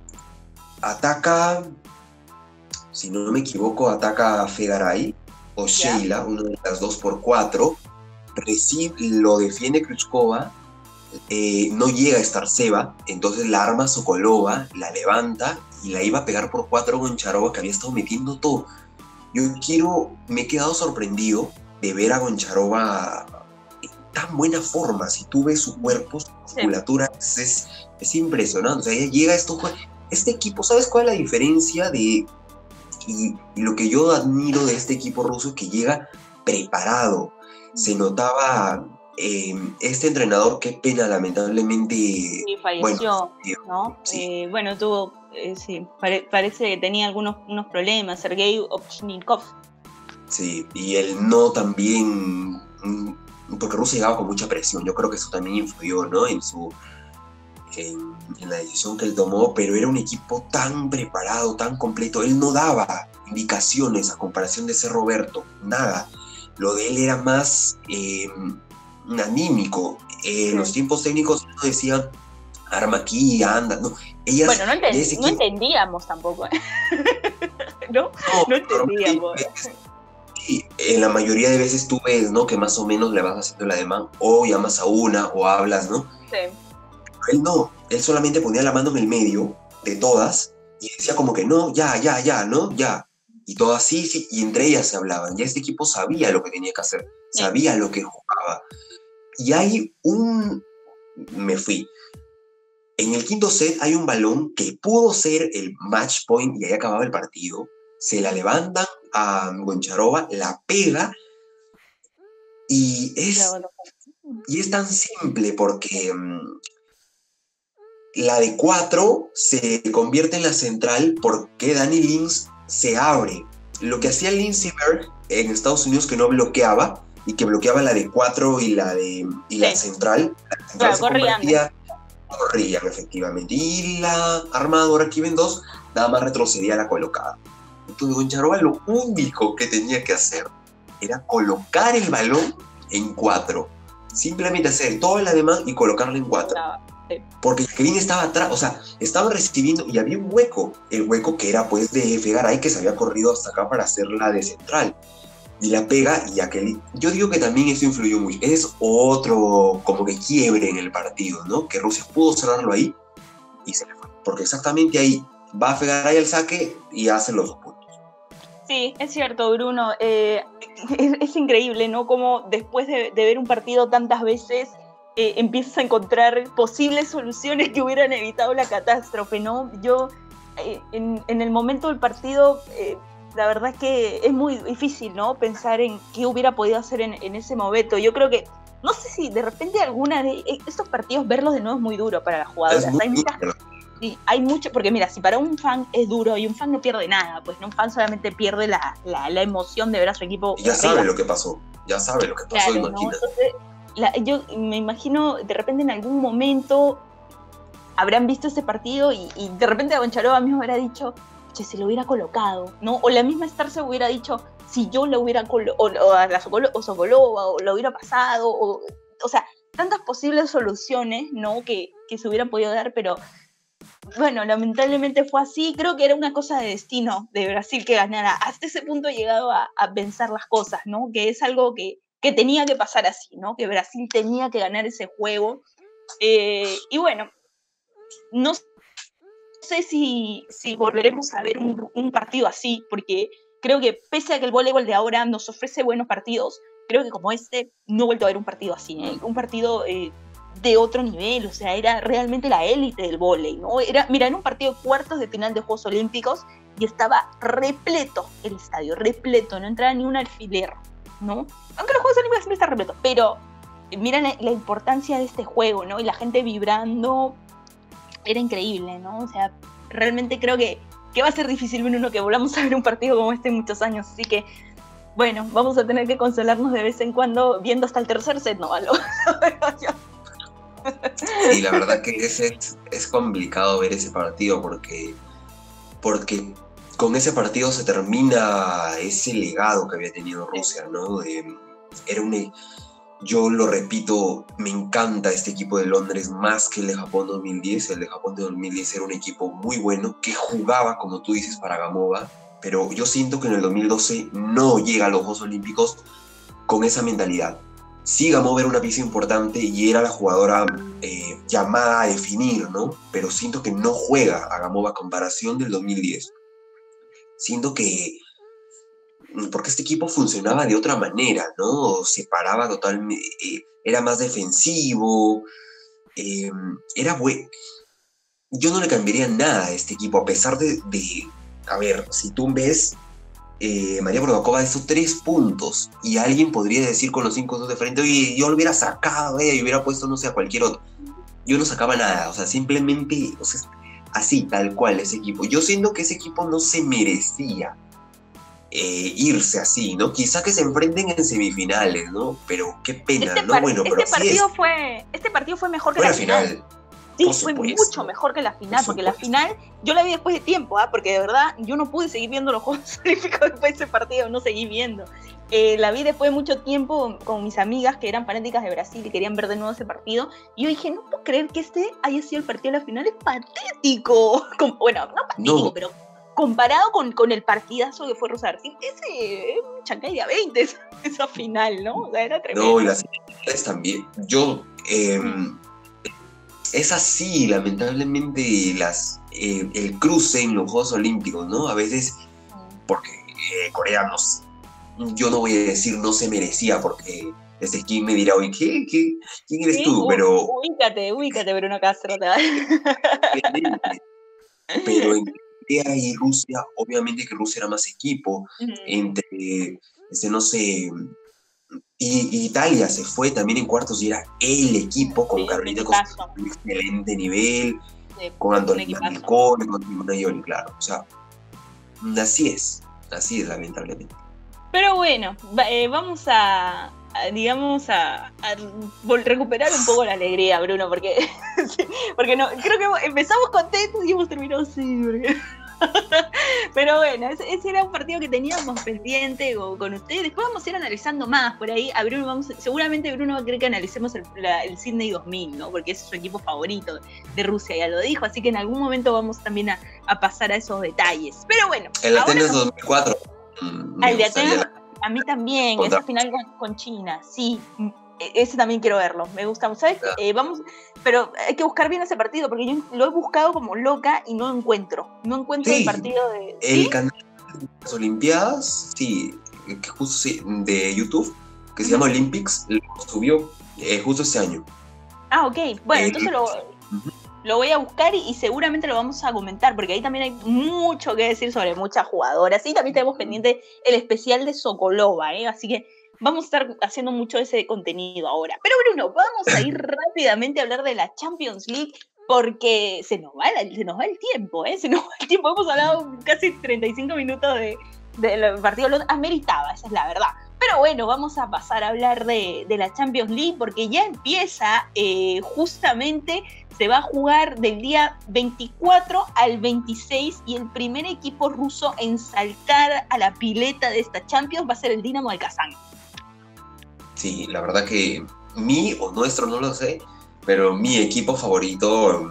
B: ataca, si no me equivoco, ataca a Fegaray o Sheila, yeah. Una de las dos por cuatro, recibe, lo defiende Kryuchkova, eh, no llega a Starceva, entonces la arma Sokolova, la levanta y la iba a pegar por cuatro con Goncharova, que había estado metiendo todo. Yo quiero, me he quedado sorprendido de ver a Goncharova en tan buena forma. Si tú ves su cuerpo, su musculatura, sí. es, es impresionante. O sea, ella llega a esto, este equipo, ¿sabes cuál es la diferencia de... Y, y lo que yo admiro de este equipo ruso, que llega preparado. Se notaba eh, este entrenador, qué pena, lamentablemente.
A: Sí, falleció,
B: bueno,
A: ¿no?
B: Sí.
A: Eh, bueno, tuvo, eh, sí, pare, parece que tenía algunos unos problemas, Sergei Ovchnikov.
B: Sí, y él no también, porque Rusia llegaba con mucha presión, yo creo que eso también influyó, ¿no? En su... En, en la decisión que él tomó, pero era un equipo tan preparado, tan completo. Él no daba indicaciones a comparación de ese Roberto, nada. Lo de él era más eh, anímico. Eh, sí. Los tiempos técnicos no decían arma aquí, anda. No, ellas,
A: bueno, no, enten
B: equipo,
A: no entendíamos tampoco. ¿No? No, no entendíamos.
B: Sí, en la mayoría de veces tú ves, ¿no? Que más o menos le vas haciendo el ademán, o llamas a una, o hablas, ¿no?
A: Sí.
B: Él no, él solamente ponía la mano en el medio de todas y decía como que no, ya, ya, ya, no, ya. Y todas sí, sí, y entre ellas se hablaban. Ya este equipo sabía lo que tenía que hacer, sabía lo que jugaba. Y hay un... Me fui. En el quinto set hay un balón que pudo ser el match point y ahí acababa el partido. se la levantan a Goncharova, la pega, y es, y es tan simple porque um, la de cuatro se convierte en la central porque Dani Lins se abre. Lo que hacía Lindsey Berg en Estados Unidos, que no bloqueaba, y que bloqueaba la de cuatro y la de y la
A: Sí.
B: central, la central
A: Claro,
B: se
A: corrían.
B: convertía, corrían efectivamente, y la armadora Kiven dos nada más retrocedía a la colocada. Entonces Goncharova lo único que tenía que hacer era colocar el balón en cuatro, simplemente hacer todo el ademán y colocarlo en cuatro.
A: Sí.
B: Porque Jacqueline estaba atrás, o sea, estaba recibiendo y había un hueco, el hueco que era pues de Fegaray, que se había corrido hasta acá para hacerla de central, y la pega, y Jacqueline, yo digo que también eso influyó mucho, es otro como que quiebre en el partido, ¿no? Que Rusia pudo cerrarlo ahí y se le fue, porque exactamente ahí va Fegaray al saque y hace los dos puntos.
A: Sí, es cierto, Bruno, eh, es, es increíble, ¿no? Como después de, de ver un partido tantas veces, Eh, empiezas a encontrar posibles soluciones que hubieran evitado la catástrofe, ¿no? Yo, eh, en, en el momento del partido, eh, la verdad es que es muy difícil, ¿no? Pensar en qué hubiera podido hacer en, en ese momento. Yo creo que, no sé si de repente alguna de estos partidos, verlos de nuevo es muy duro para las jugadoras. Hay muchas, sí, hay mucho, porque mira, si para un fan es duro y un fan no pierde nada, pues ¿no? Un fan solamente pierde la, la, la emoción de ver a su equipo.
B: Y ya arriba. Sabe lo que pasó, ya sabe lo que pasó,
A: claro,
B: imagina.
A: ¿no? Entonces, La, yo me imagino de repente en algún momento habrán visto ese partido y, y de repente a Goncharova mismo hubiera dicho, che, se lo hubiera colocado, ¿no? O la misma Starce hubiera dicho, si yo lo hubiera colocado, o, o a la Sokolo, o Sokolova, o lo hubiera pasado, o, o sea, tantas posibles soluciones, ¿no? Que, que se hubieran podido dar, pero bueno, lamentablemente fue así. Creo que era una cosa de destino de Brasil que ganara. Hasta ese punto he llegado a, a pensar las cosas, ¿no? Que es algo que que tenía que pasar así, ¿no? Que Brasil tenía que ganar ese juego. Eh, y bueno, no sé si, si volveremos a ver un, un partido así, porque creo que pese a que el voleibol de ahora nos ofrece buenos partidos, creo que como este no he vuelto a ver un partido así, ¿eh? Un partido eh, de otro nivel, o sea, era realmente la élite del voleibol, ¿no? Era, mira, en un partido de cuartos de final de Juegos Olímpicos y estaba repleto el estadio, repleto, no entraba ni un alfiler, ¿no? Aunque los Juegos Olímpicos siempre están repletos, pero miren la, la importancia de este juego, ¿no? Y la gente vibrando, era increíble, ¿no? O sea, realmente creo que, que va a ser difícil, Bruno, que volvamos a ver un partido como este en muchos años, así que, bueno, vamos a tener que consolarnos de vez en cuando viendo hasta el tercer set, ¿no? Algo.
B: Sí, la verdad que es, es, es complicado ver ese partido porque, porque con ese partido se termina ese legado que había tenido Rusia, ¿no? De, era un, yo lo repito, me encanta este equipo de Londres más que el de Japón dos mil diez. El de Japón de dos mil diez era un equipo muy bueno que jugaba, como tú dices, para Gamova, pero yo siento que en el dos mil doce no llega a los Juegos Olímpicos con esa mentalidad. Sí, Gamova era una pieza importante y era la jugadora eh, llamada a definir, ¿no? Pero siento que no juega a Gamova a comparación del dos mil diez. Siento que porque este equipo funcionaba de otra manera, ¿no? Se paraba totalmente, eh, era más defensivo, eh, era bueno. Yo no le cambiaría nada a este equipo, a pesar de, de a ver, si tú ves, eh, María Bordakova hizo tres puntos, y alguien podría decir con los cinco de frente, oye, yo lo hubiera sacado, eh, y hubiera puesto, no sé, a cualquier otro. Yo no sacaba nada, o sea, simplemente, o sea, así, tal cual, ese equipo. Yo siento que ese equipo no se merecía Eh, irse así, ¿no? Quizá que se enfrenten en semifinales, ¿no? Pero qué pena,
A: este
B: ¿no? Bueno,
A: este
B: pero
A: partido
B: es.
A: fue Este partido fue mejor que
B: fue
A: la,
B: la final.
A: final. Sí, fue mucho mejor que la final, porque la final yo la vi después de tiempo, ¿ah? ¿eh? Porque de verdad yo no pude seguir viendo los Juegos Olímpicos después de ese partido, no seguí viendo. Eh, la vi después de mucho tiempo con mis amigas que eran fanáticas de Brasil y querían ver de nuevo ese partido. Y yo dije, no puedo creer que este haya sido el partido de la final, es patético. Como, bueno, no patético, no. pero comparado con, con el partidazo que fue Rosa García, ese es un chancay de a veinte, esa, esa final, ¿no? O sea, era tremendo.
B: No, y las finales también. Yo, eh, mm. es así, lamentablemente, las, eh, el cruce en los Juegos Olímpicos, ¿no? A veces, porque eh, Corea, no, yo no voy a decir no se merecía, porque desde aquí me dirá, oye, ¿qué? ¿Qué? ¿Quién eres
A: sí,
B: tú? Pero...
A: Ubícate, ubícate, Bruno Castro.
B: Pero en Corea y Rusia, obviamente que Rusia era más equipo,
A: Ujú.
B: entre, este, no sé, y, y Italia se fue también en cuartos y era el equipo, con
A: Sí, un
B: Carolina Costas,
A: equipazo.
B: un excelente nivel,
A: Sí,
B: con
A: un
B: Antonio
A: equipazo.
B: Manicone, con Simona Ioli, claro, o sea, así es, así es lamentablemente.
A: Pero bueno, va- eh, vamos a, a, digamos, a, a vol- recuperar un poco la alegría, Bruno, porque, sí, porque no, creo que empezamos contentos y hemos terminado así. Porque... Pero bueno, ese, ese era un partido que teníamos pendiente con, con ustedes. Después vamos a ir analizando más por ahí. A Bruno vamos, seguramente Bruno va a querer que analicemos el, la, el Sydney dos mil, ¿no? Porque ese es su equipo favorito de Rusia, ya lo dijo. Así que en algún momento vamos también a, a pasar a esos detalles. Pero bueno,
B: El
A: ahora
B: Atenas
A: nos...
B: dos mil cuatro, mm, me
A: Al de
B: gustaría
A: Atenas, a mí también,
B: contar.
A: esa final con, con China, sí. Ese también quiero verlo, me gusta. ¿Sabes qué? Eh, vamos, pero hay que buscar bien ese partido porque yo lo he buscado como loca y no encuentro. No encuentro
B: Sí,
A: el partido de.
B: el
A: ¿Sí?
B: canal de las Olimpiadas, sí, que justo sí, de YouTube, que se
A: Uh-huh.
B: llama Olympics, lo subió eh, justo este año.
A: Ah, ok. Bueno,
B: Eh,
A: entonces lo,
B: uh-huh.
A: lo voy a buscar y, y seguramente lo vamos a comentar porque ahí también hay mucho que decir sobre muchas jugadoras. Y también tenemos pendiente el especial de Sokolova, ¿eh? Así que vamos a estar haciendo mucho ese contenido ahora. Pero Bruno, vamos a ir rápidamente a hablar de la Champions League porque se nos va, la, se nos va el tiempo, ¿eh? Se nos va el tiempo. Hemos hablado casi treinta y cinco minutos de, del partido. Lo ameritaba, esa es la verdad. Pero bueno, vamos a pasar a hablar de, de la Champions League porque ya empieza, eh, justamente se va a jugar del día veinticuatro al veintiséis y el primer equipo ruso en saltar a la pileta de esta Champions va a ser el Dinamo de Kazán.
B: Sí, la verdad que mi o nuestro, no lo sé, pero mi equipo favorito...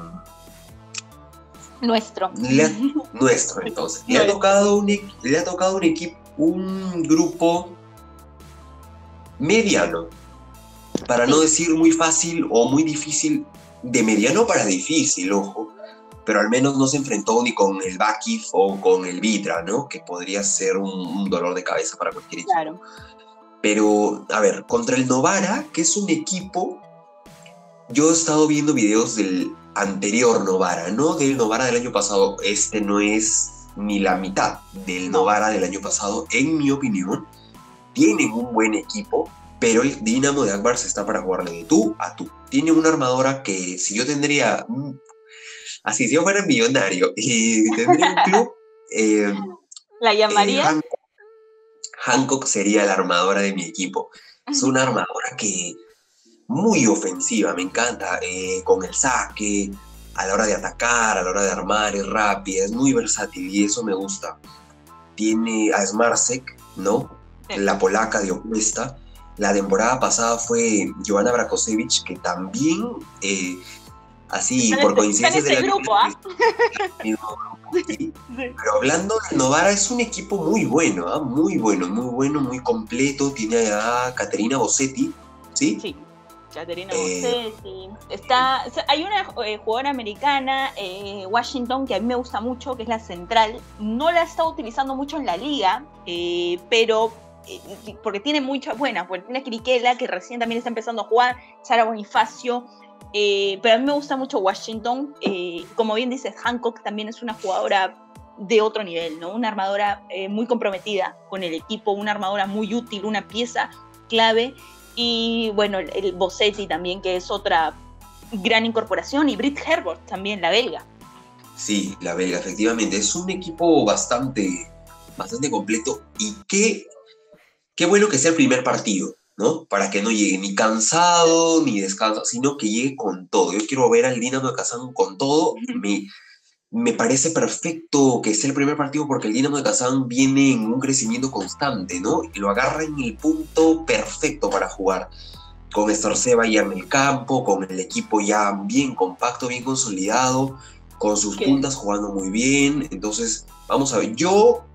A: Nuestro.
B: Le ha, nuestro, entonces. Le ha tocado un, le ha tocado un equipo, un grupo mediano, para sí. no decir muy fácil o muy difícil, de mediano para difícil, ojo, pero al menos no se enfrentó ni con el Bakif o con el Vitra, ¿no? Que podría ser un, un dolor de cabeza para cualquier equipo.
A: Claro.
B: Pero, a ver, contra el Novara, que es un equipo, yo he estado viendo videos del anterior Novara, no del Novara del año pasado, este no es ni la mitad del
A: no.
B: Novara del año pasado, en mi opinión. Tienen un buen equipo, pero el Dinamo de Akbar se está para jugarle de tú a tú. Tiene una armadora que si yo tendría, así si yo fuera millonario y tendría un club, eh,
A: ¿la llamaría?
B: Eh, Hancock, Hancock sería la armadora de mi equipo. Es una armadora que muy ofensiva, me encanta, eh, con el saque, a la hora de atacar, a la hora de armar, es rápida, es muy versátil y eso me gusta. Tiene a Smarsek, ¿no? Sí. La polaca de opuesta. La temporada pasada fue Joanna Brakosevich, que también, eh, así, por coincidencia
A: de la grupo, ¿ah?
B: ¿eh? Sí. Pero hablando de Novara, es un equipo muy bueno, ¿eh? muy bueno, muy bueno, muy completo. Tiene a Caterina Bossetti, ¿sí?
A: Sí. Caterina eh, Bossetti. Está, hay una eh, jugadora americana, eh, Washington, que a mí me gusta mucho, que es la central. No la he estado utilizando mucho en la liga, eh, pero eh, porque tiene muchas buenas. Porque tiene a Kirikela, que recién también está empezando a jugar, Sara Bonifacio. Eh, pero a mí me gusta mucho Washington. Eh, como bien dices, Hancock también es una jugadora de otro nivel, ¿no? Una armadora eh, muy comprometida con el equipo, una armadora muy útil, una pieza clave. Y bueno, el, el Bossetti también, que es otra gran incorporación, y Britt Herbert también, la belga.
B: Sí, la belga, efectivamente. Es un equipo bastante, bastante completo y qué, qué bueno que sea el primer partido, ¿no? Para que no llegue ni cansado ni descanso, sino que llegue con todo. Yo quiero ver al Dinamo de Kazán con todo. Me, me parece perfecto que sea el primer partido porque el Dinamo de Kazán viene en un crecimiento constante, ¿no? Y lo agarra en el punto perfecto para jugar. Con Storceva ya en el campo, con el equipo ya bien compacto, bien consolidado, con sus ¿Qué? puntas jugando muy bien. Entonces, vamos a ver. Yo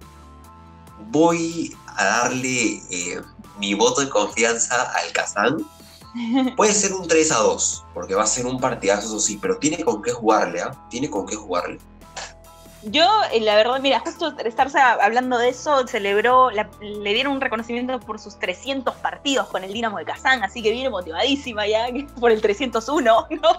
B: voy a darle eh, mi voto de confianza al Kazán. Puede ser un tres a dos, porque va a ser un partidazo, eso sí, pero tiene con qué jugarle, ¿ah? ¿eh? Tiene con qué jugarle.
A: Yo, eh, la verdad, mira, justo estarse hablando de eso, celebró, la, le dieron un reconocimiento por sus trescientos partidos con el Dinamo de Kazán, así que viene motivadísima ya por el trescientos uno, ¿no?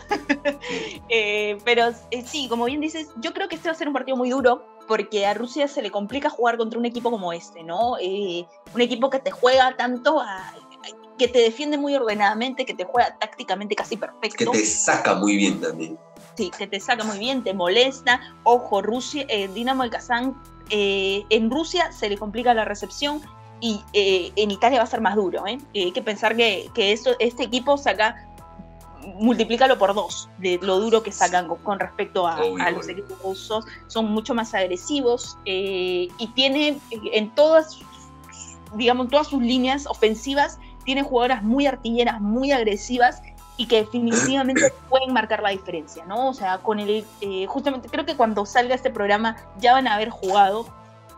A: eh, pero eh, sí, como bien dices, yo creo que este va a ser un partido muy duro, porque a Rusia se le complica jugar contra un equipo como este, ¿no? Eh, un equipo que te juega tanto a... que te defiende muy ordenadamente, que te juega tácticamente casi perfecto.
B: Que te saca muy bien también.
A: Sí, que te saca muy bien, te molesta. Ojo, Rusia, eh, Dinamo de Kazán, eh, en Rusia se le complica la recepción y eh, en Italia va a ser más duro. ¿eh? Eh, hay que pensar que, que esto, este equipo saca, multiplícalo por dos de lo duro que sacan con, con respecto a,
B: Obvio,
A: a los
B: obvio.
A: equipos rusos. Son mucho más agresivos eh, y tiene en todas, digamos, todas sus líneas ofensivas, tiene jugadoras muy artilleras, muy agresivas, y que definitivamente pueden marcar la diferencia, ¿no? O sea, con el, eh, justamente creo que cuando salga este programa ya van a haber jugado.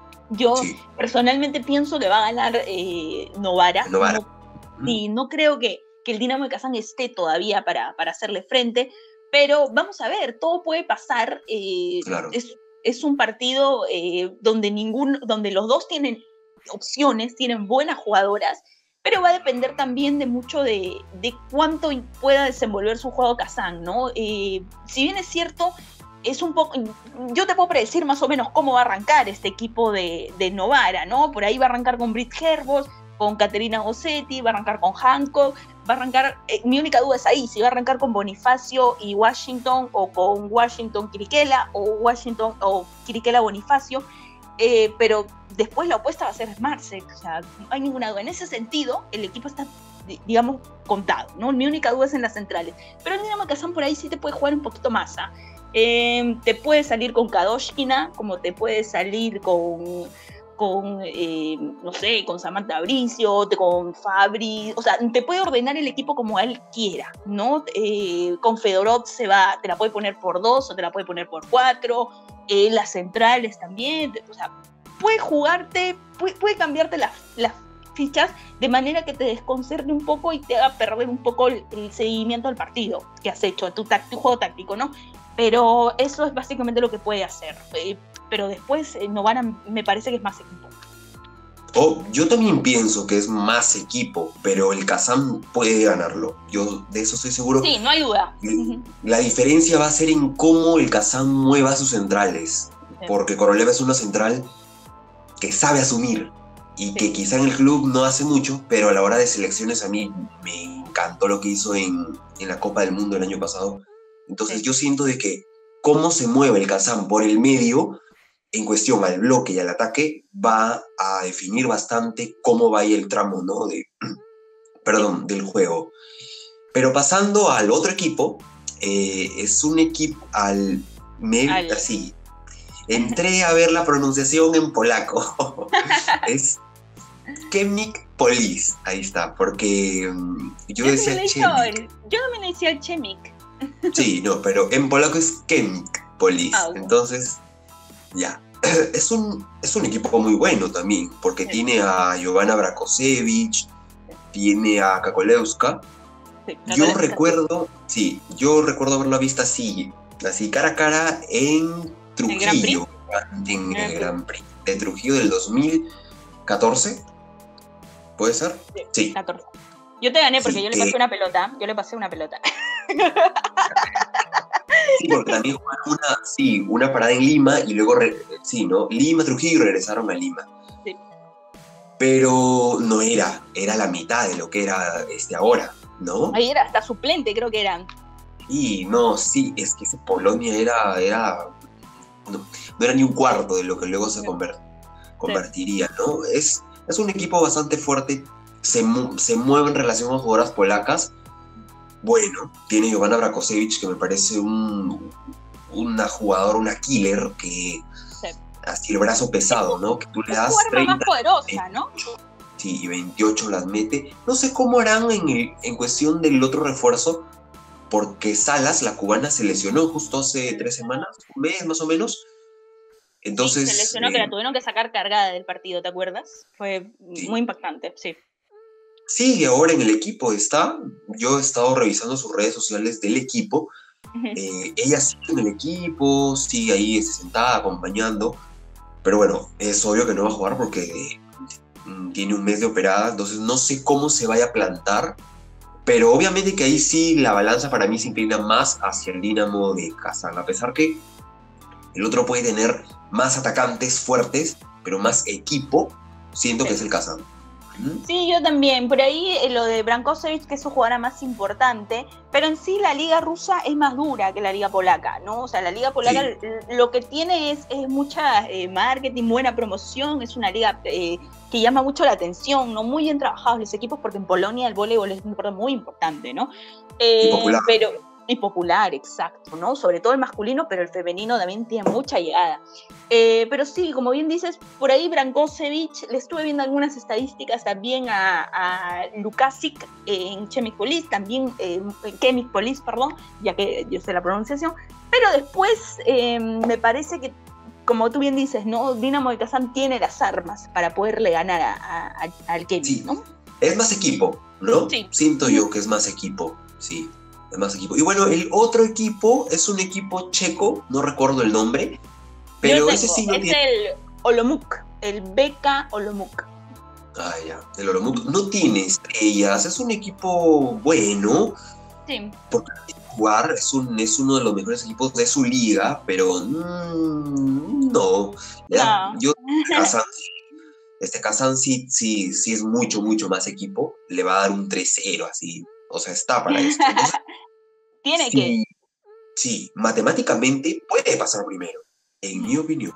A: Yo sí. personalmente pienso que va a ganar eh, Novara.
B: Novara.
A: No, sí, no creo que, que el Dinamo de Kazán esté todavía para, para hacerle frente, pero vamos a ver, todo puede pasar. Eh,
B: claro.
A: es, es un partido eh, donde, ningún, donde los dos tienen opciones, tienen buenas jugadoras, pero va a depender también de mucho de, de cuánto pueda desenvolver su juego Kazán, ¿no? Eh, si bien es cierto, es un poco, yo te puedo predecir más o menos cómo va a arrancar este equipo de, de Novara, ¿no? Por ahí va a arrancar con Brit Herbos, con Caterina Gossetti, va a arrancar con Hancock, va a arrancar, eh, mi única duda es ahí, si va a arrancar con Bonifacio y Washington, o con Washington Quiriquela, o Washington o Quiriquela Bonifacio, eh, pero después la opuesta va a ser Smarsek, o sea, no hay ninguna duda. En ese sentido, el equipo está, digamos, contado, ¿no? Mi única duda es en las centrales. Pero el Dinamo de Kazán por ahí sí te puede jugar un poquito más, ¿ah? Eh, te puede salir con Kadoshkina, como te puede salir con, con eh, no sé, con Samantha Bricio, con Fabri, o sea, te puede ordenar el equipo como él quiera, ¿no? Eh, con Fedorov se va, te la puede poner por dos o te la puede poner por cuatro, eh, las centrales también, o sea, puede jugarte, puede, puede cambiarte las, las fichas de manera que te desconcerte un poco y te haga perder un poco el, el seguimiento al partido que has hecho, tu, tu juego táctico, ¿no? Pero eso es básicamente lo que puede hacer. Eh, pero después eh, Novara me parece que es más equipo.
B: Oh, yo también pienso que es más equipo, pero el Kazán puede ganarlo. Yo de eso estoy seguro.
A: Sí, no hay duda.
B: La diferencia va a ser en cómo el Kazán mueva sus centrales. Sí. Porque Korolev es una central que sabe asumir y sí. que quizá en el club no hace mucho, pero a la hora de selecciones a mí me encantó lo que hizo en, en la Copa del Mundo el año pasado. Entonces sí. yo siento de que cómo se mueve el Kazán por el medio en cuestión al bloque y al ataque va a definir bastante cómo va a ir el tramo, ¿no? De, perdón, del juego. Pero pasando al otro equipo, eh, es un equipo al... Me, al... Así, entré a ver la pronunciación en polaco. Es Chemnik Police, ahí está, porque um, yo, yo decía Chemnik.
A: Yo también le decía Chemnik.
B: Sí, no, pero en polaco es Chemnik Police, ah, bueno. Entonces... Ya, es un, es un equipo muy bueno también, porque sí. tiene a Jovana Brakosevich, tiene a Kakolewska. Sí, yo recuerdo, sí, yo recuerdo haberla visto así, así cara a cara en Trujillo, en el Gran Prix de Trujillo del dos mil catorce, ¿puede ser?
A: Sí,
B: sí.
A: catorce. Yo te gané porque sí, yo le pasé eh, una pelota, yo le pasé una pelota.
B: Sí, porque también jugaron una, sí, una parada en Lima y luego, re, sí, ¿no? Lima, Trujillo y regresaron a Lima.
A: Sí.
B: Pero no era, era la mitad de lo que era este ahora, ¿no?
A: Ahí era hasta suplente, creo que eran.
B: Y no, sí, es que ese Polonia era, era no, no era ni un cuarto de lo que luego se convert, convertiría, ¿no? Es, es un equipo bastante fuerte, se, se mueve en relación a jugadoras polacas. Bueno, tiene Jovana Brakosevich, que me parece un, una jugadora, una killer, que sí. así el brazo pesado, ¿no? Que tú le das treinta,
A: más poderosa, ¿no?
B: Sí, y veintiocho las mete. No sé cómo harán en, el, en cuestión del otro refuerzo, porque Salas, la cubana, se lesionó justo hace tres semanas, un mes más o menos. Entonces,
A: sí, se lesionó, eh, que la tuvieron que sacar cargada del partido, ¿te acuerdas? Fue sí. muy impactante, sí.
B: Sí, ahora en el equipo está. Yo he estado revisando sus redes sociales del equipo
A: Ujú.
B: Eh, ella sigue en el equipo, sigue ahí sentada acompañando, pero bueno, es obvio que no va a jugar porque mm, tiene un mes de operada, entonces no sé cómo se vaya a plantar, pero obviamente que ahí sí la balanza para mí se inclina más hacia el Dinamo de Kazán, a pesar que el otro puede tener más atacantes fuertes, pero más equipo, siento que es el Kazán. ¿Mm?
A: Sí, yo también. Por ahí eh, lo de Brankovic, que es su jugadora más importante, pero en sí la liga rusa es más dura que la liga polaca, ¿no? O sea, la liga polaca
B: Sí.
A: lo que tiene es, es mucha eh, marketing, buena promoción, es una liga eh, que llama mucho la atención, ¿no? Muy bien trabajados los equipos, porque en Polonia el voleibol es un deporte muy importante, ¿no?
B: Y
A: Eh,
B: popular.
A: pero, y popular, exacto, ¿no? Sobre todo el masculino, pero el femenino también tiene mucha llegada. Eh, pero sí, como bien dices, por ahí Brankovic, le estuve viendo algunas estadísticas también a, a Lukasic eh, en Chemik Police, también eh, en Chemik Police, perdón, ya que yo sé la pronunciación, pero después eh, me parece que, como tú bien dices, ¿no? Dinamo de Kazán tiene las armas para poderle ganar a, a, a, al Chemik,
B: Sí,
A: ¿no?
B: es más equipo, ¿no?
A: Sí.
B: Siento yo que es más equipo, sí, es más equipo. Y bueno, el otro equipo es un equipo checo, no recuerdo el nombre, pero
A: Yo tengo,
B: ese sí no
A: es
B: tiene...
A: el Olomouc, el B K Olomouc.
B: Ah, ya, el Olomouc no tiene estrellas, es un equipo bueno,
A: Sí.
B: porque jugar es, un, es uno de los mejores equipos de su liga, pero mmm, no, ya,
A: No.
B: yo, Kazán, este Kazán sí, sí, sí es mucho, mucho más equipo, le va a dar un tres cero así, o sea, está para esto. Entonces,
A: Tiene que.
B: sí, sí, matemáticamente puede pasar primero, en mi opinión.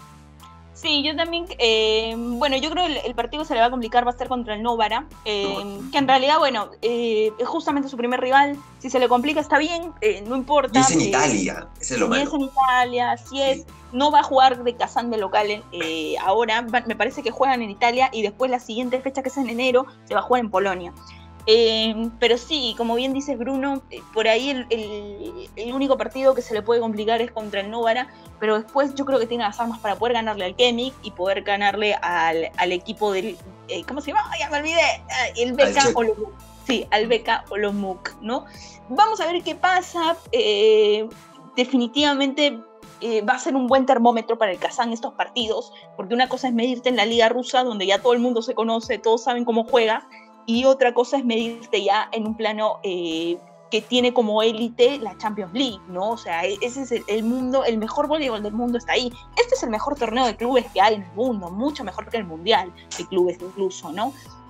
A: Sí, yo también, eh, bueno, yo creo que el, el partido se le va a complicar, va a ser contra el Novara, eh,
B: No.
A: que en realidad, bueno, eh, es justamente su primer rival, si se le complica está bien, eh, no importa.
B: Y es en
A: eh,
B: Italia, ese es lo
A: Y
B: malo.
A: es en Italia, así es,
B: Sí.
A: no va a jugar de Kazán de local eh, ahora, va, me parece que juegan en Italia y después la siguiente fecha, que es en enero, se va a jugar en Polonia. Eh, pero sí, como bien dices Bruno, eh, por ahí el, el, el único partido que se le puede complicar es contra el Novara, pero después yo creo que tiene las armas para poder ganarle al Chemik y poder ganarle al, al equipo del, eh, ¿cómo se llama? Ya me olvidé, el B K Olomouc. Sí, al B K Olomouc, ¿no? Vamos a ver qué pasa. Eh, definitivamente eh, va a ser un buen termómetro para el Kazán estos partidos, porque una cosa es medirte en la liga rusa, donde ya todo el mundo se conoce, todos saben cómo juega, y otra cosa es medirte ya en un plano eh, que tiene como élite la Champions League, ¿no? O sea, ese es el, el mundo, el mejor voleibol del mundo está ahí. Este es el mejor torneo de clubes que hay en el mundo, mucho mejor que el mundial de clubes incluso, ¿no?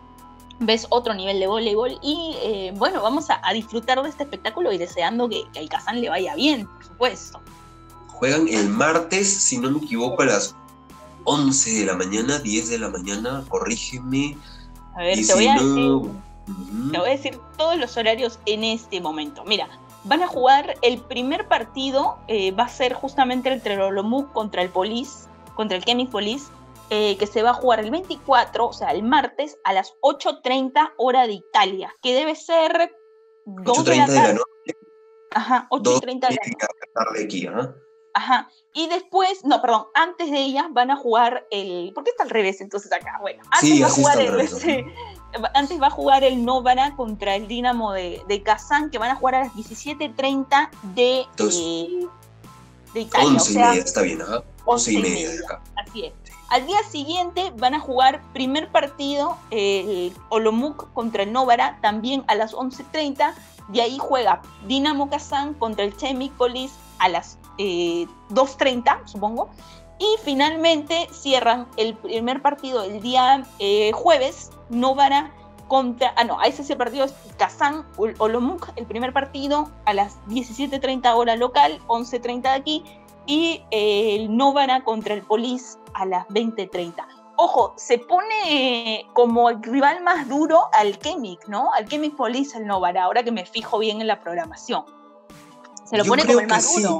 A: Ves otro nivel de voleibol y eh, bueno, vamos a, a disfrutar de este espectáculo y deseando que, que al Kazán le vaya bien, por supuesto.
B: Juegan el martes, si no me equivoco, a las once de la mañana, diez de la mañana, corrígeme.
A: A ver,
B: y
A: te,
B: si
A: voy a
B: no...
A: decir,
B: uh-huh.
A: te voy a decir todos los horarios en este momento. Mira, van a jugar el primer partido, eh, va a ser justamente entre el Olomouc contra el Police, contra el Chemik Police, eh, que se va a jugar el veinticuatro, o sea, el martes, a las ocho treinta hora de Italia, que debe ser dos de la tarde. De la noche. Ajá, ocho y treinta de la noche.
B: Tarde aquí, ¿eh?
A: Ajá, y después, no, perdón, antes de ellas van a jugar el... ¿Por qué está al revés entonces acá? Bueno, antes
B: sí,
A: va a jugar el...
B: Revés,
A: ese, antes va a jugar el Novara contra el Dinamo de, de Kazán, que van a jugar a las diecisiete treinta de, eh, de Italia.
B: once
A: o sea,
B: y media, está bien, ajá. once y media de acá.
A: Así es. Al día siguiente van a jugar primer partido, el Olomouc contra el Novara, también a las once treinta. De ahí juega Dinamo Kazán contra el Chemik Police a las eh, dos treinta, supongo. Y finalmente cierran el primer partido el día eh, jueves, Novara contra... Ah, no, ese es el partido, es Kazán Olomouc, el primer partido a las diecisiete treinta hora local, once treinta de aquí. Y eh, el Novara contra el Police a las veinte treinta. Ojo, se pone como el rival más duro al Chemik, ¿no? Al Chemik Police, el Novara, ahora que me fijo bien en la programación. Se lo
B: Yo
A: pone como el más
B: sí.
A: duro.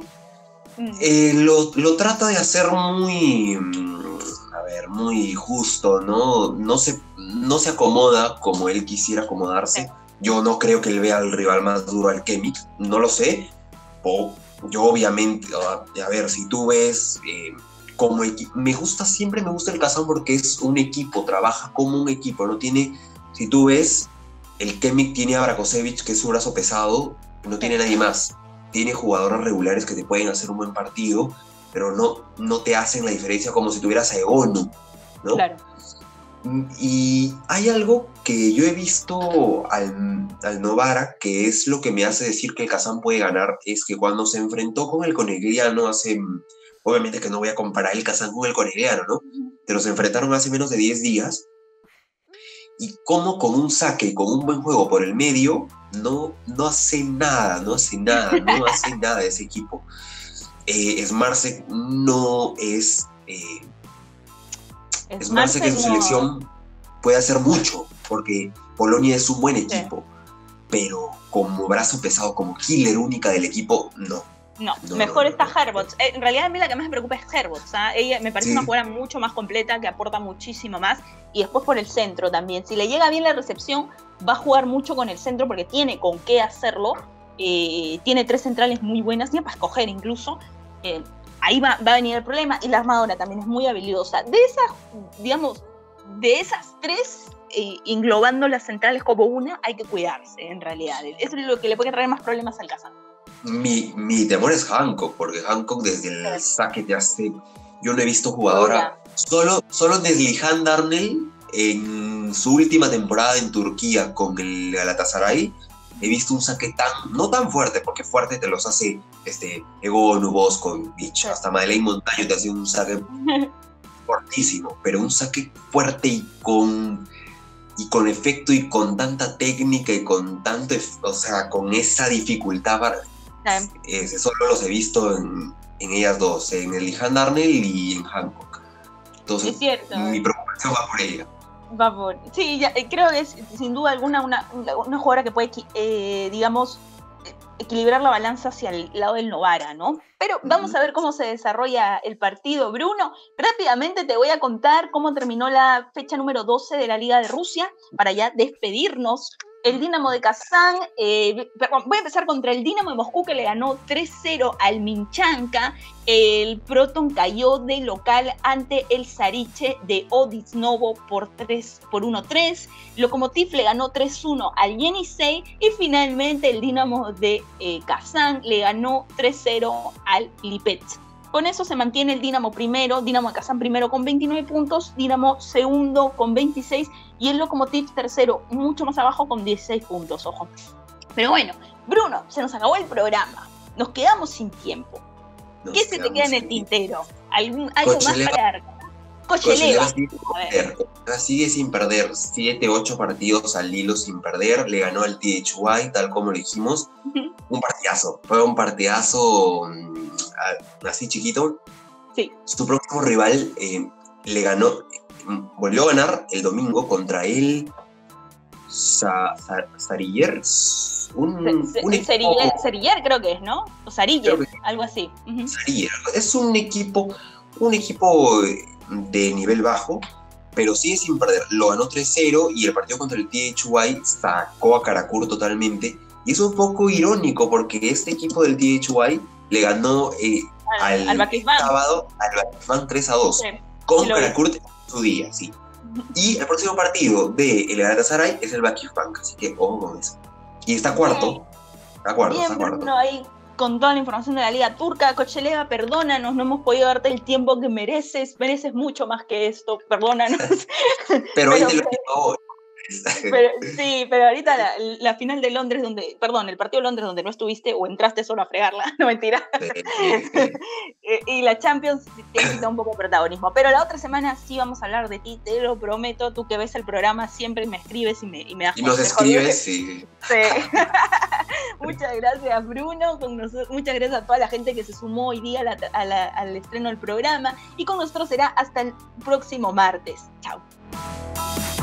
B: Eh, lo, lo trata de hacer muy, a ver, muy justo, ¿no? No se, no se acomoda como él quisiera acomodarse. Sí. Yo no creo que él vea al rival más duro al Chemik, no lo sé. O, yo obviamente, a ver, si tú ves... Eh, como equi- me gusta, siempre me gusta el Kazán porque es un equipo, trabaja como un equipo, no tiene, si tú ves, el Chemik tiene a Brankovic, que es un brazo pesado, no tiene nadie más. tiene jugadores regulares que te pueden hacer un buen partido, pero no, no te hacen la diferencia como si tuvieras a Egonu, ¿no?
A: Claro.
B: Y hay algo que yo he visto al, al Novara, que es lo que me hace decir que el Kazán puede ganar, es que cuando se enfrentó con el Conegliano hace, obviamente que no voy a comparar el Kazán con el Conegliano, ¿no? Pero se enfrentaron hace menos de diez días, y como con un saque, con un buen juego por el medio, no, no hace nada, no hace nada, no hace nada ese equipo. Eh, Smarsek no es... Eh, Smarsek en su selección puede hacer mucho, porque Polonia es un buen equipo, sí. Pero como brazo pesado, como killer única del equipo, no.
A: No, no mejor no, está no, Herbots. No. En realidad a mí la que más me preocupa es Herbots. ¿eh? Ella me parece sí. Una jugadora mucho más completa, que aporta muchísimo más. Y después por el centro también. Si le llega bien la recepción, va a jugar mucho con el centro porque tiene con qué hacerlo. Eh, tiene tres centrales muy buenas, tiene para escoger incluso. Eh, Ahí va, va a venir el problema, y la armadora también es muy habilidosa. De esas, digamos, de esas tres, eh, englobando las centrales como una, hay que cuidarse, en realidad. Eso es lo que le puede traer más problemas al Kazán.
B: Mi, mi temor es Hancock, porque Hancock desde el saque te hace... Yo no he visto jugadora... Solo, solo Neslihan Darnell, en su última temporada en Turquía con el Galatasaray, he visto un saque tan, no tan fuerte, porque fuerte te los hace este, Egonu, Bosco, bicho, hasta Madeleine Montaño te hace un saque fortísimo, pero un saque fuerte y con, y con efecto y con tanta técnica y con tanto, o sea, con esa dificultad, para, eh, solo los he visto en, en ellas dos, en el Lihan Darnell y en Hancock. Entonces,
A: es cierto.
B: Mi preocupación va por ella.
A: Va por... Sí, ya, creo que es sin duda alguna una, una jugadora que puede, eh, digamos, equilibrar la balanza hacia el lado del Novara, ¿no? Pero vamos a ver cómo se desarrolla el partido, Bruno. Rápidamente te voy a contar cómo terminó la fecha número doce de la Liga de Rusia, para ya despedirnos. El Dinamo de Kazán, eh, perdón, voy a empezar contra el Dinamo de Moscú, que le ganó tres cero al Minchanka. El Proton cayó de local ante el Sariche de Odisnovo por, por uno tres. Lokomotiv le ganó tres uno al Yenisei. Y finalmente el Dinamo de eh, Kazán le ganó tres cero al Lipetsk. Con eso se mantiene el Dinamo primero, Dinamo de Kazán primero con veintinueve puntos, Dinamo segundo con veintiséis y el Lokomotiv tercero, mucho más abajo con dieciséis puntos, ojo. Pero bueno, Bruno, se nos acabó el programa, nos quedamos sin tiempo. Nos ¿Qué se te queda en el tintero? ¿Algún, ¿Algo
B: Cocheleva.
A: Más para Cocheleva.
B: Cocheleva sigue sin perder, siete ocho partidos al hilo sin perder, le ganó al T H Y, tal como lo dijimos. Uh-huh. Un partidazo, fue un partidazo así chiquito.
A: Sí.
B: Su próximo rival eh, le ganó, volvió a ganar el domingo contra el Sa, Sa, Sariller. Un,
A: se, se,
B: un
A: Seriller, Seriller creo que es, ¿no? O Sariller, que, algo así. Uh-huh.
B: Sariller. Es un equipo, un equipo de nivel bajo, pero sigue sin perder. Lo ganó tres cero y el partido contra el T H Y sacó a Karakuri totalmente. Y es un poco irónico porque este equipo del T H Y le ganó eh, al, al, al sábado al Bakisban tres a dos. Sí, con Karakuri su día, sí. Y el próximo partido de el Galatasaray es el Bakisban, así que ojo con eso. Y está cuarto. Está cuarto,
A: Bien,
B: está cuarto.
A: No, ahí, con toda la información de la Liga Turca, Cocheleva, perdónanos, no hemos podido darte el tiempo que mereces. Mereces mucho más que esto, perdónanos.
B: Pero, pero hoy te lo digo.
A: Pero, sí, pero ahorita la, la final de Londres, donde, perdón, el partido de Londres donde no estuviste o entraste solo a fregarla, no mentira. Sí, sí, sí. Y la Champions te quita un poco de protagonismo. Pero la otra semana sí vamos a hablar de ti, te lo prometo. Tú que ves el programa siempre me escribes y me, y me das
B: y nos escribes, sí.
A: Sí. Muchas gracias, Bruno. Con nosotros, muchas gracias a toda la gente que se sumó hoy día a la, a la, al estreno del programa. Y con nosotros será hasta el próximo martes. Chao.